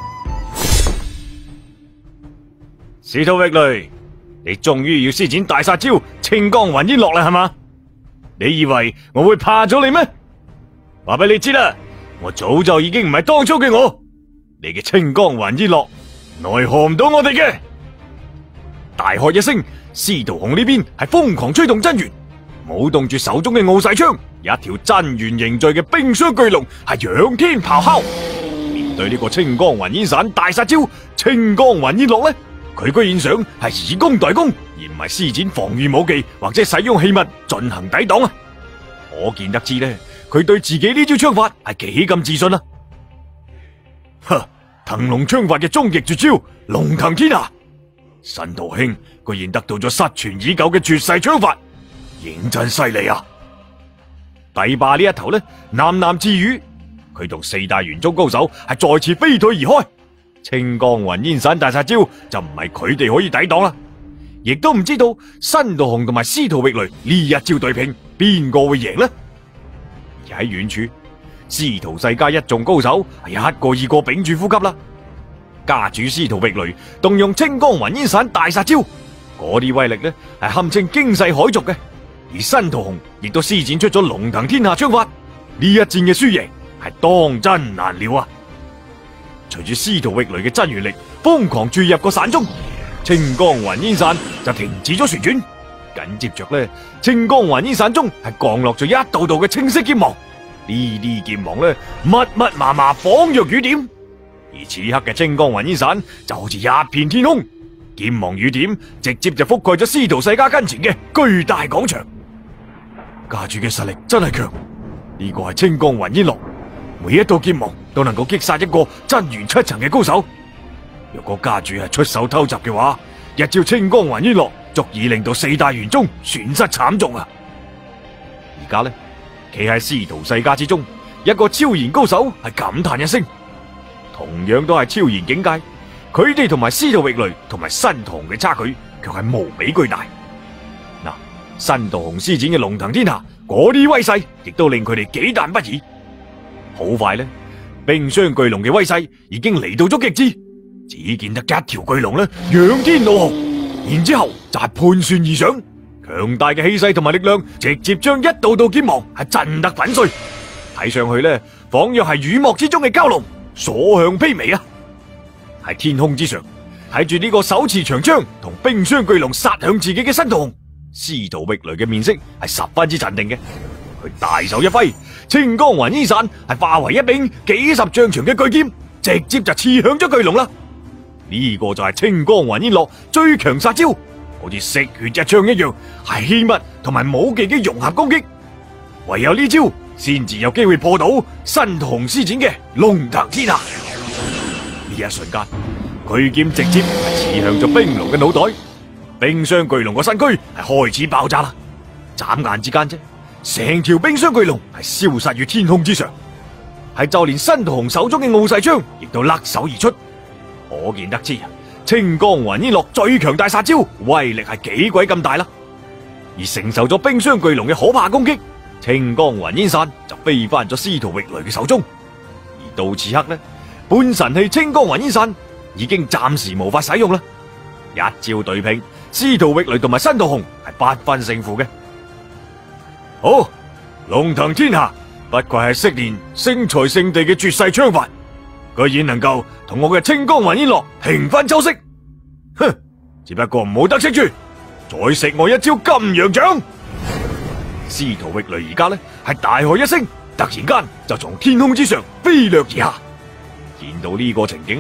司徒域雷，你終於要施展大殺招青光雲煙落啦，係嘛？你以為我會怕咗你咩？話俾你知啦，我早就已經唔係當初嘅我，你嘅青光雲煙落奈何唔到我哋嘅。大喝一聲，司徒雄呢邊係瘋狂吹動真元，舞動住手中嘅傲勢槍，一條真元凝聚嘅冰霜巨龍係仰天咆哮。面對呢個青光雲煙傘大殺招青光雲煙落呢，佢居然想係以攻代攻，而唔係施展防禦武技或者使用器物進行抵擋啊！可見得知呢，佢對自己呢招槍法係幾咁自信啊！呵，騰龍槍法嘅終極絕招龍騰天下，申屠兄居然得到咗失傳已久嘅絕世槍法，認真犀利啊！帝霸呢一頭呢，喃喃自語，佢同四大元宗高手係再次飛退而開。青光雲煙傘大殺招就唔係佢哋可以抵擋啦，亦都唔知道申屠雄同埋司徒域雷呢一招對拼，邊個會贏呢？而喺遠處，司徒世家一眾高手係一個二個屏住呼吸啦。家主司徒域雷動用青光雲煙傘大殺招，嗰啲威力呢係堪稱驚世駭俗嘅，而申屠雄亦都施展出咗龍騰天下槍法，呢一戰嘅輸贏係當真難料啊！隨住司徒域雷嘅真元力瘋狂注入個傘中，青光雲煙傘就停止咗旋轉，緊接着呢，青光雲煙傘中係降落咗一道道嘅青色劍芒，呢啲劍芒呢密密麻麻仿若雨點，而此刻嘅青光雲煙傘就好似一片天空，劍芒雨點直接就覆蓋咗司徒世家跟前嘅巨大廣場。家主嘅實力真係強，呢個係青光雲煙落，每一道劍芒都能夠擊殺一個真元7層嘅高手。若果家主係出手偷襲嘅話，一招青光雲煙落足以令到四大元宗損失慘重啊！而家呢，企喺司徒世家之中，一個超然高手係感嘆一聲，同樣都係超然境界，佢哋同埋司徒域雷同埋申屠雄嘅差距卻係無比巨大。嗱，申屠雄施展嘅龍騰天下嗰啲威勢，亦都令佢哋忌憚不已。好快呢，冰霜巨龍嘅威勢已經嚟到咗極致，只見得一條巨龍呢仰天怒號，然之後就係盤旋而上，強大嘅氣勢同埋力量直接將一道道劍芒係震得粉碎，睇上去呢，仿若係雨幕之中嘅蛟龍，所向披靡啊！喺天空之上，睇住呢個手持長槍同冰霜巨龍殺向自己嘅申屠雄，司徒域雷嘅面色係十分之鎮定嘅，佢大手一揮，青光雲煙傘係化為一柄幾十丈長嘅巨劍，直接就刺向咗巨龍啦。呢個就係青光雲煙落最強殺招，好似食血一槍一樣，係器物同埋武技嘅融合攻擊。唯有呢招先至有機會破到申屠雄施展嘅龍騰天下。呢一瞬間，巨劍直接係刺向咗冰龍嘅腦袋，冰霜巨龍個身軀係開始爆炸啦。眨眼之間啫，成條冰霜巨龍係消失於天空之上，係就連申屠雄手中嘅傲勢槍亦都甩手而出。可見得知，青光雲煙落最強大殺招威力係幾鬼咁大啦！而承受咗冰霜巨龍嘅可怕攻擊，青光雲煙傘就飛翻咗司徒域雷嘅手中。而到此刻呢，半神器青光雲煙傘已經暫時無法使用啦。一招對拼，司徒域雷同埋申屠雄係不分勝負嘅。好，龍騰天下不愧係昔年星財聖地嘅絕世槍法，居然能夠同我嘅青光雲煙落平分秋色。哼，只不過唔好得戚住，再食我一招金陽掌。司徒域雷而家呢係大喝一聲，突然間就從天空之上飛掠而下。見到呢個情景呢，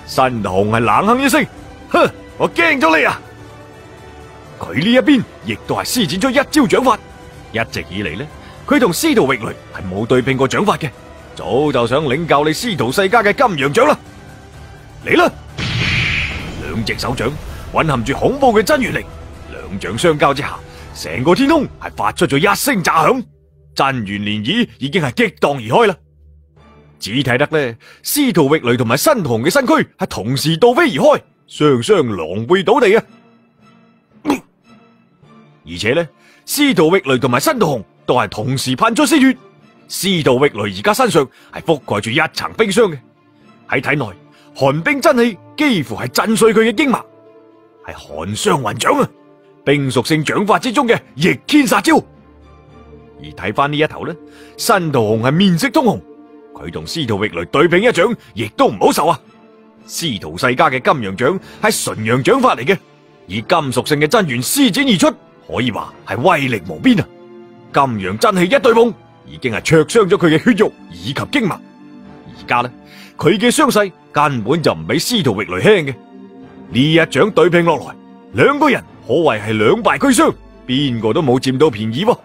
新桃紅係冷哼一聲，哼，我驚咗你啊！佢呢一邊亦都係施展出一招掌法，一直以嚟呢，佢同司徒域雷係冇對拼過掌法嘅，早就想領教你司徒世家嘅金陽掌啦！嚟啦！兩隻手掌蘊含住恐怖嘅真元力，兩掌相交之下，成個天空係發出咗一聲炸響，真元漣漪已經係激盪而開啦！只睇得呢，司徒域雷同埋新桃紅嘅身軀係同時倒飛而開，雙雙狼狽倒地啊！而且呢，司徒域雷同埋新桃紅都係同時噴出鮮血，司徒域雷而家身上係覆蓋住一層冰霜嘅，喺體內寒冰真氣幾乎係震碎佢嘅經脈，係寒霜雲掌啊！冰屬性掌法之中嘅逆天殺招。而睇翻呢一頭呢，新桃紅係面色通紅，佢同司徒域雷對拼一掌，亦都唔好受啊！司徒世家嘅金陽掌係純陽掌法嚟嘅，以金屬性嘅真元施展而出，可以話係威力無邊啊！金陽真氣一對碰，已經係灼傷咗佢嘅血肉以及經脈。而家呢，佢嘅傷勢根本就唔比司徒域雷輕嘅。呢一掌對拼落來，兩個人可謂係兩敗俱傷，邊個都冇佔到便宜喎。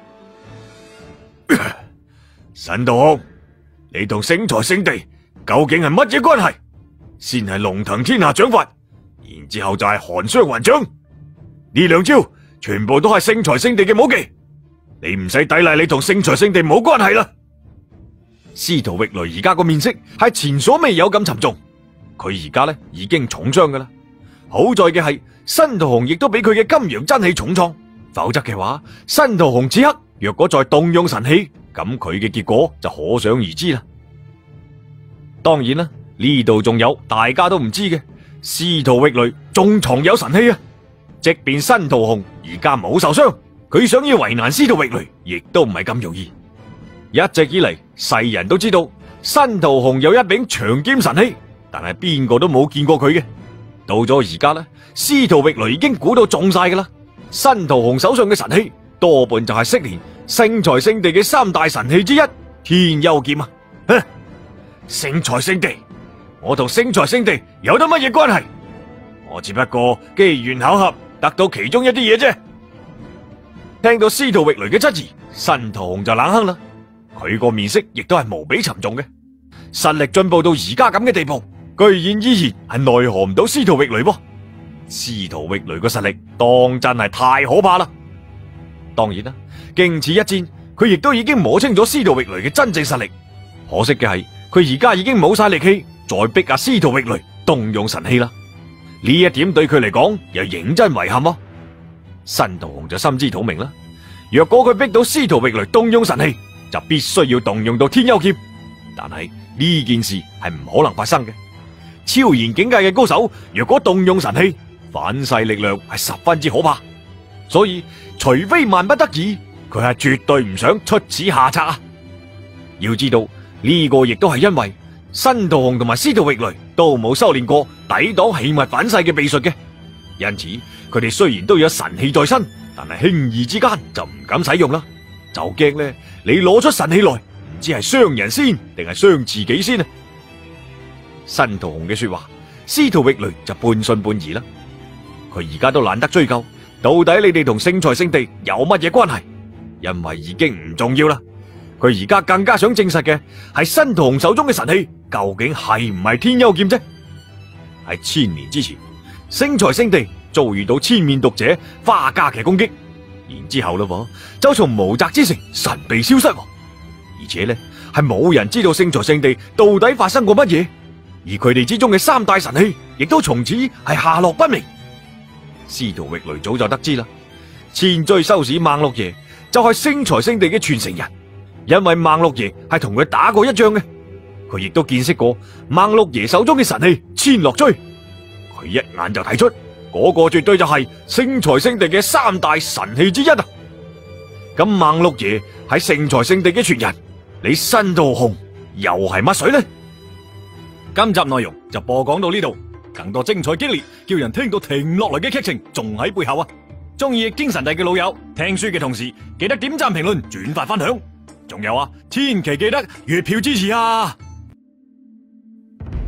新桃紅，你同聖才聖地究竟係乜嘢關係？先係龍騰天下掌法，然之後就係寒霜雲掌，呢兩招全部都係聖才聖地嘅武技，你唔使抵賴，你同聖才聖地冇關係啦。司徒域雷而家個面色係前所未有咁沉重，佢而家呢已經重傷噶啦。好在嘅係新桃紅亦都俾佢嘅金陽真氣重創，否則嘅話，新桃紅此刻若果再動用神氣，咁佢嘅結果就可想而知啦。當然啦，呢度仲有大家都唔知嘅，司徒域雷仲藏有神氣啊！即便新桃紅而家冇受傷，佢想要為難司徒域雷，亦都唔係咁容易。一直以嚟，世人都知道新桃紅有一柄長劍神氣，但係邊個都冇見過佢嘅。到咗而家呢，司徒域雷已經估到中晒噶啦。新桃紅手上嘅神氣多半就係昔年聖才聖地嘅三大神器之一天幽劍啊！聖才聖地，我同聖才聖地有得乜嘢關係？我只不過機緣巧合得到其中一啲嘢啫。聽到司徒域雷嘅質疑，新桃紅就冷哼啦。佢個面色亦都係無比沉重嘅，實力進步到而家咁嘅地步，居然依然係奈何唔到司徒域雷噃。司徒域雷個實力當真係太可怕啦！當然啦，經此一戰，佢亦都已經摸清咗司徒域雷嘅真正實力。可惜嘅係，佢而家已經冇晒力氣再逼阿司徒域雷動用神器啦。呢一點對佢嚟講又認真遺憾喎。新桃紅就心知肚明啦，若果佢逼到司徒域雷動用神器，就必須要動用到天幽劍。但係呢件事係唔可能發生嘅。超然境界嘅高手，若果動用神器，反噬力量係十分之可怕。所以除非萬不得已，佢係絕對唔想出此下策啊！要知道呢個亦都係因為新桃紅同埋司徒域雷都冇修煉過抵擋器物反噬嘅秘術嘅，因此佢哋雖然都有神器在身，但係輕易之間就唔敢使用啦，就驚咧你攞出神器來，唔知係傷人先定係傷自己先啊！新桃紅嘅說話，司徒域雷就半信半疑啦。佢而家都懶得追究，到底你哋同聖才聖地有乜嘢關係？因為已經唔重要啦。佢而家更加想證實嘅係新桃紅手中嘅神器究竟係唔係天幽劍啫？喺千年之前，聖才聖地遭遇到千面毒者花家嘅攻擊，然之後咯，就從無責之城神秘消失，而且呢係冇人知道聖才聖地到底發生過乜嘢，而佢哋之中嘅三大神器亦都從此係下落不明。司徒域雷早就得知啦，前追修士孟六爺就係聖才聖地嘅傳承人，因為孟六爺係同佢打過一仗嘅，佢亦都見識過孟六爺手中嘅神器千落追，佢一眼就睇出嗰個絕對就係聖才聖地嘅三大神器之一啊！咁孟六爺喺聖才聖地嘅傳人，你新桃紅又係乜水呢？今集內容就播講到呢度。更多精彩激烈，叫人聽到停落嚟嘅劇情，仲喺背後啊！中意《精神帝》嘅老友，聽書嘅同時記得點讚、評論、轉發、分享，仲有啊，千祈記得月票支持啊！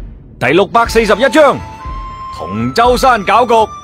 第641章同舟山攪局。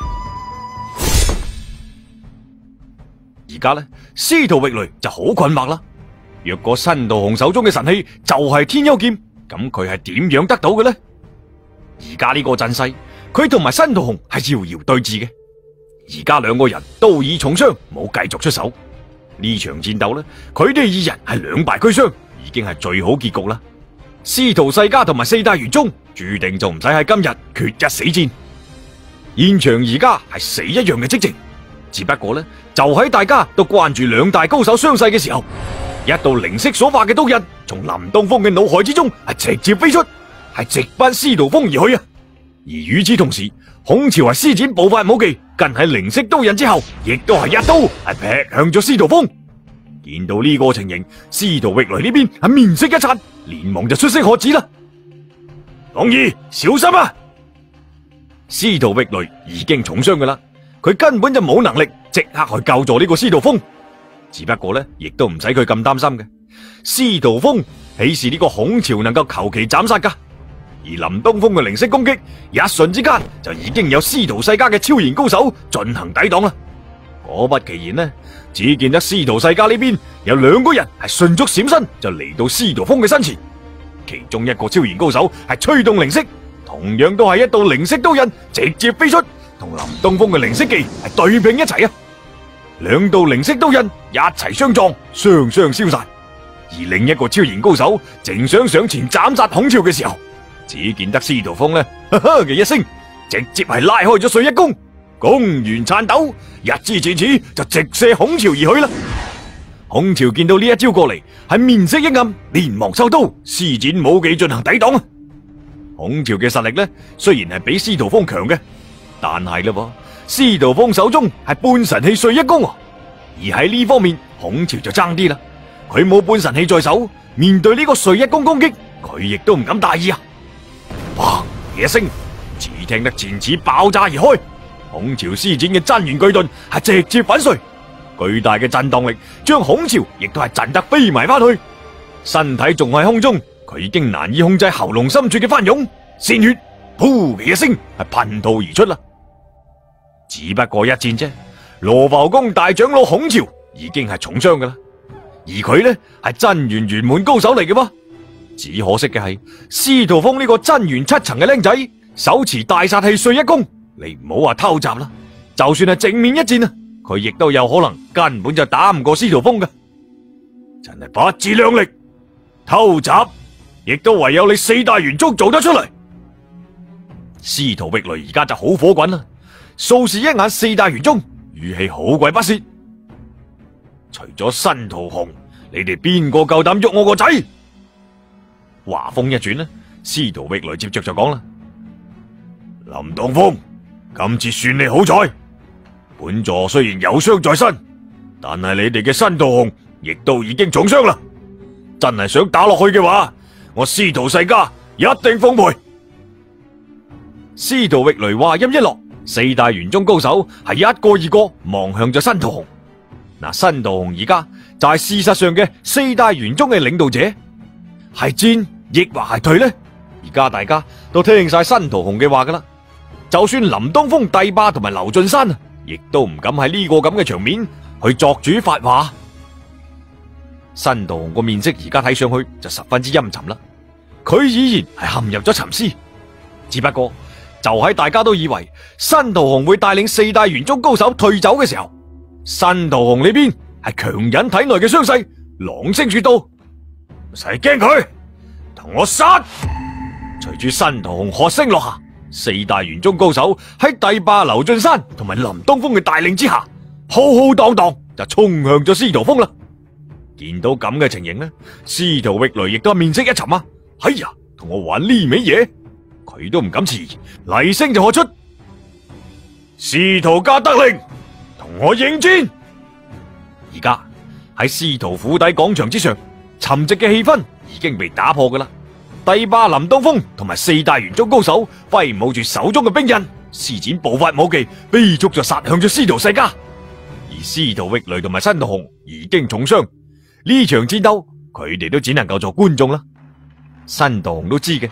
而家呢，司徒域雷就好困惑啦。若果申屠雄手中嘅神器就係天幽劍，咁佢係點樣得到嘅呢？而家呢個陣勢，佢同埋申屠雄係遙遙對峙嘅。而家兩個人都已重傷，冇繼續出手。呢場戰鬥呢，佢哋二人係兩敗俱傷，已經係最好結局啦。司徒世家同埋四大元宗注定就唔使喺今日決一死戰。現場而家係死一樣嘅寂靜，只不過呢，就喺大家都關注兩大高手傷勢嘅時候，一道靈色所化嘅刀刃從林東風嘅腦海之中係直接飛出，係直奔司徒風而去啊！而與此同時，孔朝係施展暴發武技，跟喺靈色刀刃之後，亦都係一刀係劈向咗司徒風。見到呢個情形，司徒域雷呢邊係面色一擦，連忙就出聲喝止啦：龍兒，小心啊！司徒域雷已經重傷噶啦，佢根本就冇能力即刻去救助呢個司徒風。只不過呢，亦都唔使佢咁擔心嘅。司徒風豈是呢個孔朝能夠求其斬殺噶？而林東風嘅靈色攻擊，一瞬之間就已經有司徒世家嘅超然高手進行抵擋啦。果不其然呢，只見得司徒世家呢邊有兩個人係迅速閃身，就嚟到司徒風嘅身前。其中一個超然高手係催動靈色，同樣都係一道靈色刀刃直接飛出，同林東風嘅靈色技係對拼一齊啊！兩道靈色刀刃一齊相撞，雙雙消散。而另一個超然高手正想上前斬殺孔朝嘅時候，只見得司徒風呢，呵呵嘅一聲，直接係拉開咗碎一弓，弓弦顫抖，一支箭矢就直射孔朝而去啦。孔朝見到呢一招過嚟，係面色一暗，連忙收刀，施展武技進行抵擋啊！孔朝嘅實力呢，雖然係比司徒風強嘅，但係嘞，司徒風手中係半神器碎一弓啊，而喺呢方面，孔朝就爭啲啦。佢冇半神器在手，面對呢個碎一弓攻擊，佢亦都唔敢大意啊！砰嘅一聲，只聽得箭矢爆炸而開，孔朝施展嘅真元巨盾係直接粉碎，巨大嘅震盪力將孔朝亦都係震得飛埋翻去，身體仲喺空中，佢已經難以控制喉嚨深處嘅翻湧，鮮血噗嘅一聲係噴吐而出啦。只不過一戰啫，羅浮宮大長老孔朝已經係重傷噶啦，而佢呢係真元圓滿高手嚟嘅噃。只可惜嘅係，司徒風呢個真元7層嘅僆仔，手持大殺器碎一弓，你唔好話偷襲啦，就算係正面一戰啊，佢亦都有可能根本就打唔過司徒風嘅。真係不自量力，偷襲亦都唯有你四大元宗做得出嚟。司徒域雷而家就好火滾啦，掃視一眼四大元宗，語氣好鬼不屑：除咗申屠雄，你哋邊個夠膽喐我個仔？話鋒一轉呢，司徒域雷接着就講啦：林東風，今次算你好彩，本座雖然有傷在身，但係你哋嘅申屠雄亦都已經重傷啦。真係想打落去嘅話，我司徒世家一定奉陪。司徒域雷話音一落，四大元宗高手係一個二個望向咗申屠雄。嗱，申屠雄而家就係事實上嘅四大元宗嘅領導者，係戰亦或係退呢？而家大家都聽晒申屠雄嘅話噶啦，就算林東風、帝霸同埋劉進山啊，亦都唔敢喺呢個咁嘅場面去作主發話。申屠雄個面色而家睇上去就十分之陰沉啦，佢依然係陷入咗沉思。只不過就喺大家都以為申屠雄會帶領四大元宗高手退走嘅時候，申屠雄呢邊係強忍體內嘅傷勢，朗聲說道：唔使驚佢，同我殺！隨住申屠雄喝聲落下，四大元宗高手喺帝霸、劉進山同埋林東風嘅帶領之下，浩浩蕩蕩就衝向咗司徒風啦。見到咁嘅情形呢，司徒域雷亦都面色一沉啊！哎呀，同我玩呢味嘢，佢都唔敢遲疑，厲聲就喝出：司徒家得令，同我應戰！而家喺司徒府邸廣場之上，沉寂嘅氣氛已經被打破噶啦。帝霸、林東風同埋四大元宗高手揮舞住手中嘅兵刃，施展暴發武技，飛速就殺向咗司徒世家。而司徒域雷同埋申屠雄已經重傷，呢場戰鬥佢哋都只能夠做觀眾啦。申屠雄都知嘅，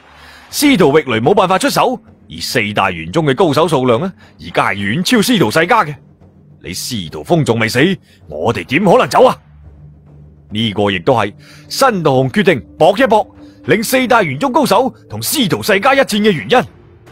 司徒域雷冇辦法出手，而四大元宗嘅高手數量呢，而家係遠超司徒世家嘅。你司徒風仲未死，我哋點可能走啊？呢個亦都係新道雄決定搏一搏，令四大元宗高手同司徒世家一戰嘅原因。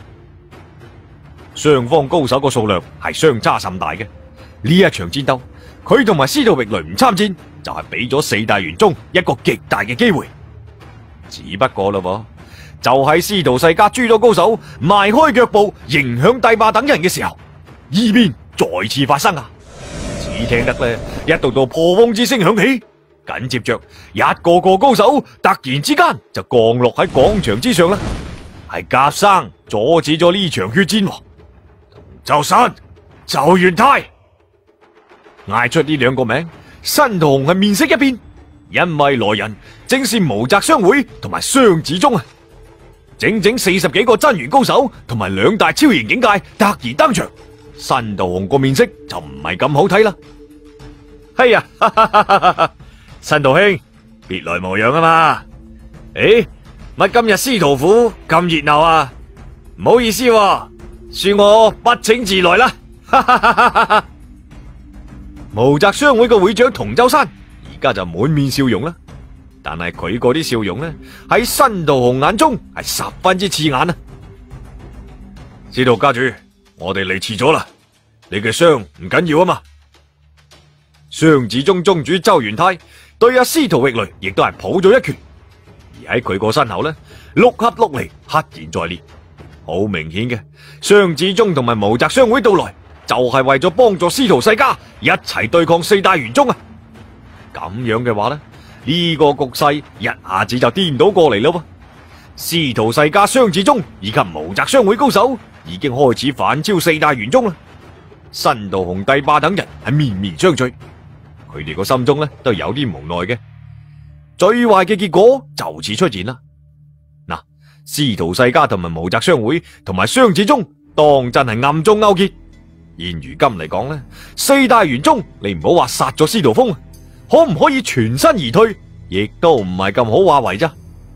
雙方高手個數量係相差甚大嘅，呢一場戰鬥，佢同埋司徒域雷唔參戰，就係俾咗四大元宗一個極大嘅機會。只不過咯，就喺司徒世家諸多高手邁開腳步迎向帝霸等人嘅時候，異變再次發生啊！只聽得咧一道道破風之聲響起，緊接着一個個高手突然之間就降落喺廣場之上啦。係甲生阻止咗呢場血戰。就殺就元泰，嗌出呢兩個名，新道雄係面色一變，因為來人正是無責商會同埋雙子宗啊！整整40幾個真元高手同埋兩大超型境界突然登場，新道雄個面色就唔係咁好睇啦。哎呀，哈哈哈哈哈，新道兄別來無恙啊嘛！誒，乜今日司徒府咁熱鬧啊？唔好意思喎。恕我不請自來啦！哈哈哈哈哈！無責商會嘅會長童周山而家就滿面笑容啦，但係佢嗰啲笑容呢，喺新道雄眼中係十分之刺眼啊！司徒家主，我哋嚟遲咗啦，你嘅傷唔緊要啊嘛？雙子宗宗主周元泰對阿司徒域雷亦都係抱咗一拳，而喺佢個身後呢，六合六離赫然在列。好明顯嘅，雙子宗同埋無責商會到來，就係為咗幫助司徒世家一齊對抗四大元宗啊！咁樣嘅話呢，呢個局勢一下子就顛倒過嚟咯喎！司徒世家、雙子宗以及無責商會高手已經開始反超四大元宗啦。新道雄、帝霸等人係面面相覷，佢哋個心中呢都有啲無奈嘅。最壞嘅結果就此出現啦。司徒世家同埋無責商會同埋雙子宗當真係暗中勾結，現如今嚟講呢，四大元宗你唔好話殺咗司徒風，可唔可以全身而退，亦都唔係咁好話為咋。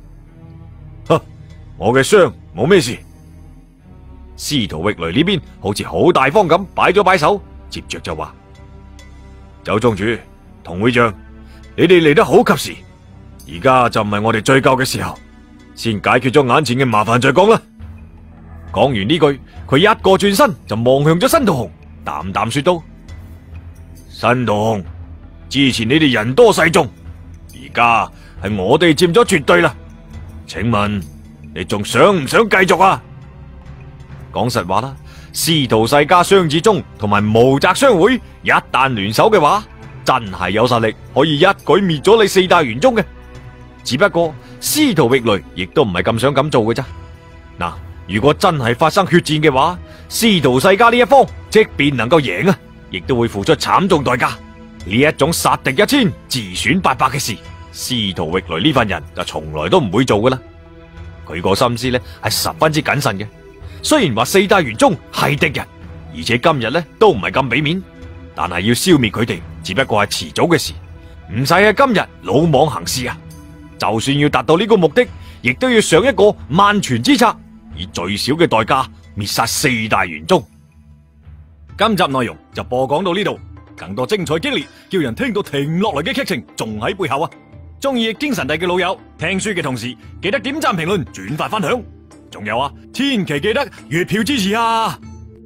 我嘅傷冇咩事。司徒域雷呢邊好似好大方咁擺咗擺手，接着就話：周宗主、童會長，你哋嚟得好及時，而家就唔係我哋追究嘅時候。先解決咗眼前嘅麻煩再講啦。講完呢句，佢一個轉身就望向咗新道雄，淡淡說道：新道雄，之前你哋人多勢眾，而家係我哋佔咗絕對啦。請問你仲想唔想繼續啊？講實話啦，司徒世家、雙子宗同埋無責商會一旦聯手嘅話，真係有實力可以一舉滅咗你四大元宗嘅。只不過司徒域雷亦都唔係咁想咁做嘅咋。嗱，如果真係發生血戰嘅話，司徒世家呢一方即便能夠贏啊，亦都會付出慘重代價。呢一種殺敵1000自損800嘅事，司徒域雷呢份人就從來都唔會做噶啦。佢個心思呢係十分之謹慎嘅。雖然話四大元宗係敵人，而且今日呢都唔係咁俾面，但係要消滅佢哋只不過係遲早嘅事，唔使喺今日魯莽行事啊。就算要達到呢個目的，亦都要上一個萬全之策，以最少嘅代價滅殺四大元宗。今集內容就播講到呢度，更多精彩激烈，叫人聽到停唔落嚟嘅劇情仲喺背後啊！中意易經神帝嘅老友，聽書嘅同時記得點讚、評論、轉發、分享，仲有啊，千祈記得月票支持啊！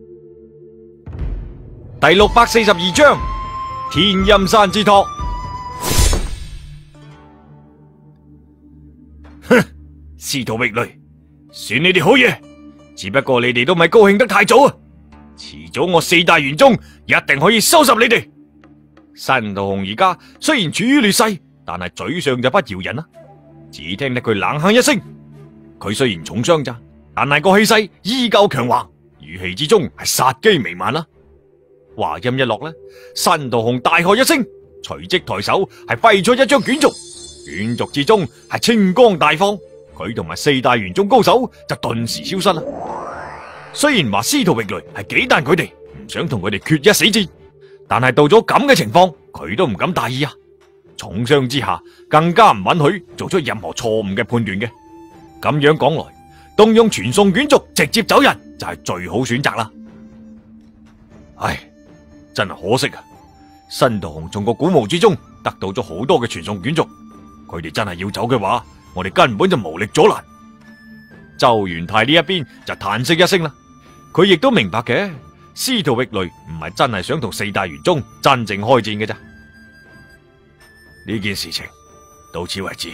第642章天陰山之託。哼，司徒域雷，算你哋好嘢，只不過你哋都咪高興得太早啊！遲早我四大元宗一定可以收拾你哋。新道雄而家雖然處於劣勢，但係嘴上就不饒人啦。只聽得佢冷哼一聲，佢雖然重傷咋，但係個氣勢依舊強橫，語氣之中係殺機彌漫啦。話音一落呢，新道雄大喝一聲，隨即抬手係揮出一張卷軸。卷軸之中係青光大放，佢同埋四大元宗高手就頓時消失啦。雖然話司徒域雷係幾彈佢哋，唔想同佢哋決一死戰，但係到咗咁嘅情況，佢都唔敢大意啊！重傷之下，更加唔允許做出任何錯誤嘅判斷嘅。咁樣講來， 動用傳送卷軸直接走人就係最好選擇啦。唉，真係可惜啊！新道雄從個古墓之中得到咗好多嘅傳送卷軸，佢哋真係要走嘅話，我哋根本就無力阻攔。周元泰呢一邊就嘆息一聲啦，佢亦都明白嘅，司徒域雷唔係真係想同四大元宗真正開戰嘅咋。呢件事情到此為止。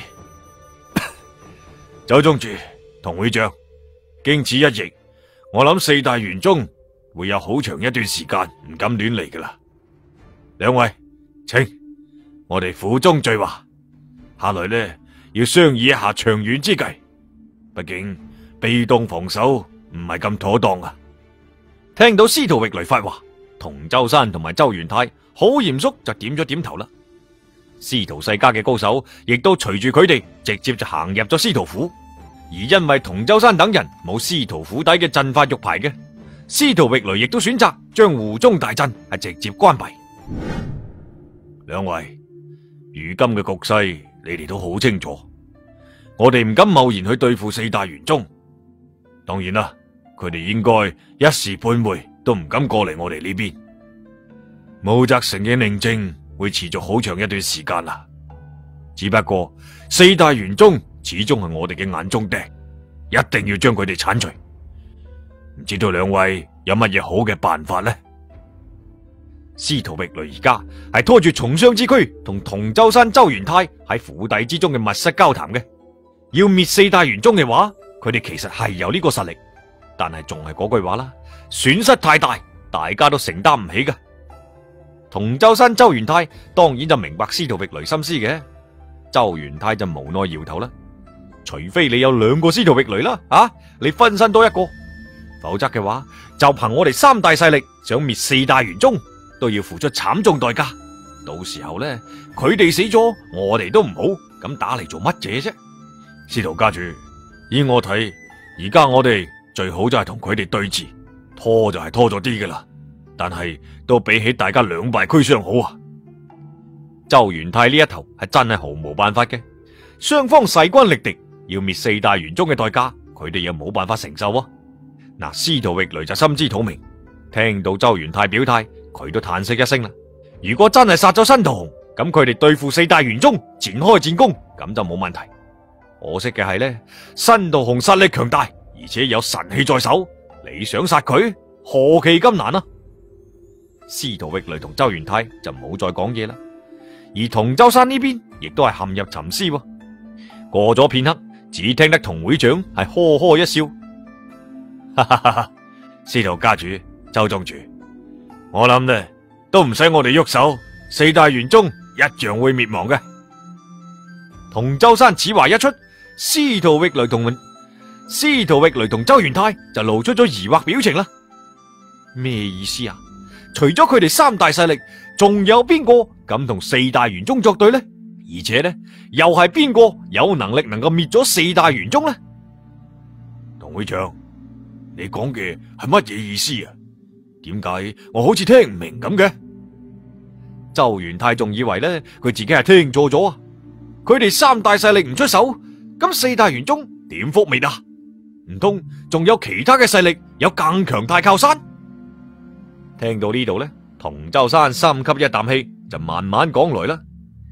周宗主、童會長，經此一役，我諗四大元宗會有好長一段時間唔敢亂嚟噶啦。兩位，請我哋府中聚話，下來呢要商議一下長遠之計。畢竟被動防守唔係咁妥當啊！聽到司徒域雷發話，同舟山同埋周元泰好嚴肅就點咗點頭啦。司徒世家嘅高手亦都隨住佢哋直接就行入咗司徒府，而因為同舟山等人冇司徒府邸嘅陣法玉牌嘅，司徒域雷亦都選擇將湖中大陣係直接關閉。兩位，如今嘅局勢你哋都好清楚，我哋唔敢貿然去對付四大元宗。當然啦，佢哋應該一時半會都唔敢過嚟我哋呢邊。武澤城嘅寧靜會持續好長一段時間啦。只不過四大元宗始終係我哋嘅眼中釘，一定要將佢哋鏟除。唔知道兩位有乜嘢好嘅辦法呢？司徒域雷而家係拖住從商之軀同同舟山周元泰喺府邸之中嘅密室交談嘅。要滅四大元宗嘅話，佢哋其實係有呢個實力，但係仲係嗰句話啦，損失太大，大家都承擔唔起噶。同舟山周元泰當然就明白司徒域雷心思嘅，周元泰就無奈搖頭啦。除非你有兩個司徒域雷啦，你分身多一個，否則嘅話就憑我哋三大勢力想滅四大元宗，都要付出慘重代價。到時候呢，佢哋死咗，我哋都唔好，咁打嚟做乜嘢啫？司徒家主，以我睇，而家我哋最好就係同佢哋對峙，拖就係拖咗啲噶啦，但係都比起大家兩敗俱傷好啊。周元泰呢一頭係真係毫無辦法嘅，雙方勢均力敵，要滅四大元宗嘅代價，佢哋又冇辦法承受啊。嗱，司徒域雷就心知肚明，聽到周元泰表態，佢都嘆息一聲啦。如果真係殺咗新道雄，咁佢哋對付四大元宗展開戰功，咁就冇問題。可惜嘅係呢，新道雄實力強大，而且有神器在手，你想殺佢，何其咁難啊！司徒域雷同周元泰就冇再講嘢啦，而同舟山呢邊亦都係陷入沉思。過咗片刻，只聽得童會長係呵呵一笑，哈哈哈哈！司徒家主、周宗主，我諗呢都唔使我哋喐手，四大元宗一樣會滅亡嘅。同舟山此話一出，司徒域雷同周元泰就露出咗疑惑表情啦。咩意思啊？除咗佢哋三大勢力，仲有邊個敢同四大元宗作對呢？而且呢，又係邊個有能力能夠滅咗四大元宗呢？童會長，你講嘅係乜嘢意思啊？點解我好似聽唔明咁嘅？周元泰仲以為呢，佢自己係聽錯咗啊！佢哋三大勢力唔出手，咁四大元宗點覆滅啊？唔通仲有其他嘅勢力有更強大靠山？聽到呢度呢，同舟山深吸一啖氣，就慢慢講來啦。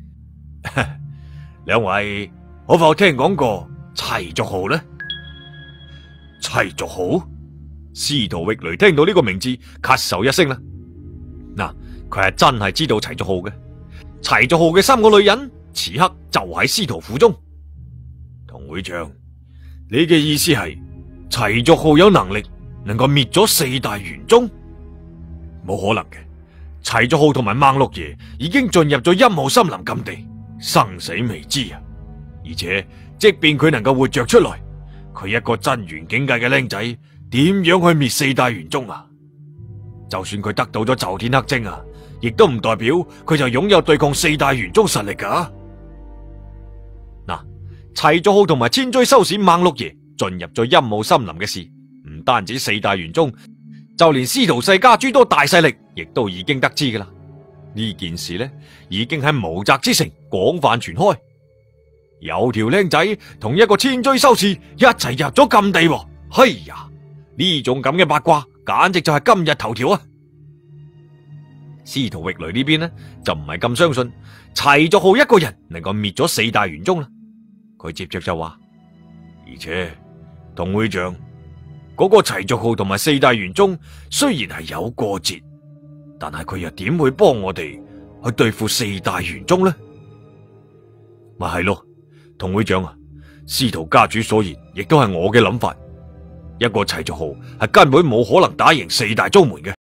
兩位可否聽講過齊族號呢？齊族號？司徒域雷聽到呢個名字，咳嗽一聲啦。嗱，佢係真係知道齊族號嘅。齊族號嘅三個女人，此刻就喺司徒府中。童會長，你嘅意思係齊族號有能力能夠滅咗四大元宗？冇可能嘅，齊族號同埋孟六爺已經進入咗陰霧森林禁地，生死未知啊！而且即便佢能夠活着出來，佢一個真元境界嘅僆仔，點樣去滅四大元宗啊？就算佢得到咗咒天黑晶啊，亦都唔代表佢就擁有對抗四大元宗實力噶。嗱，齊族號同埋千追修士孟六爺進入咗陰霧森林嘅事，唔單止四大元宗，就連司徒世家諸多大勢力，亦都已經得知噶啦。呢件事呢，已經喺無澤之城廣泛傳開。 有條僆仔同一個千追修士一齊入咗禁地喎。哎呀，呢種咁嘅八卦簡直就係今日頭條啊！司徒域雷呢邊呢就唔係咁相信齊族號一個人能夠滅咗四大玄宗啦。佢接着就話，而且童會長嗰個齊族號同埋四大玄宗雖然係有過節，但係佢又點會幫我哋去對付四大玄宗呢？咪係咯，童會長啊，司徒家主所言亦都係我嘅諗法。一個齊族號係根本冇可能打贏四大宗門嘅。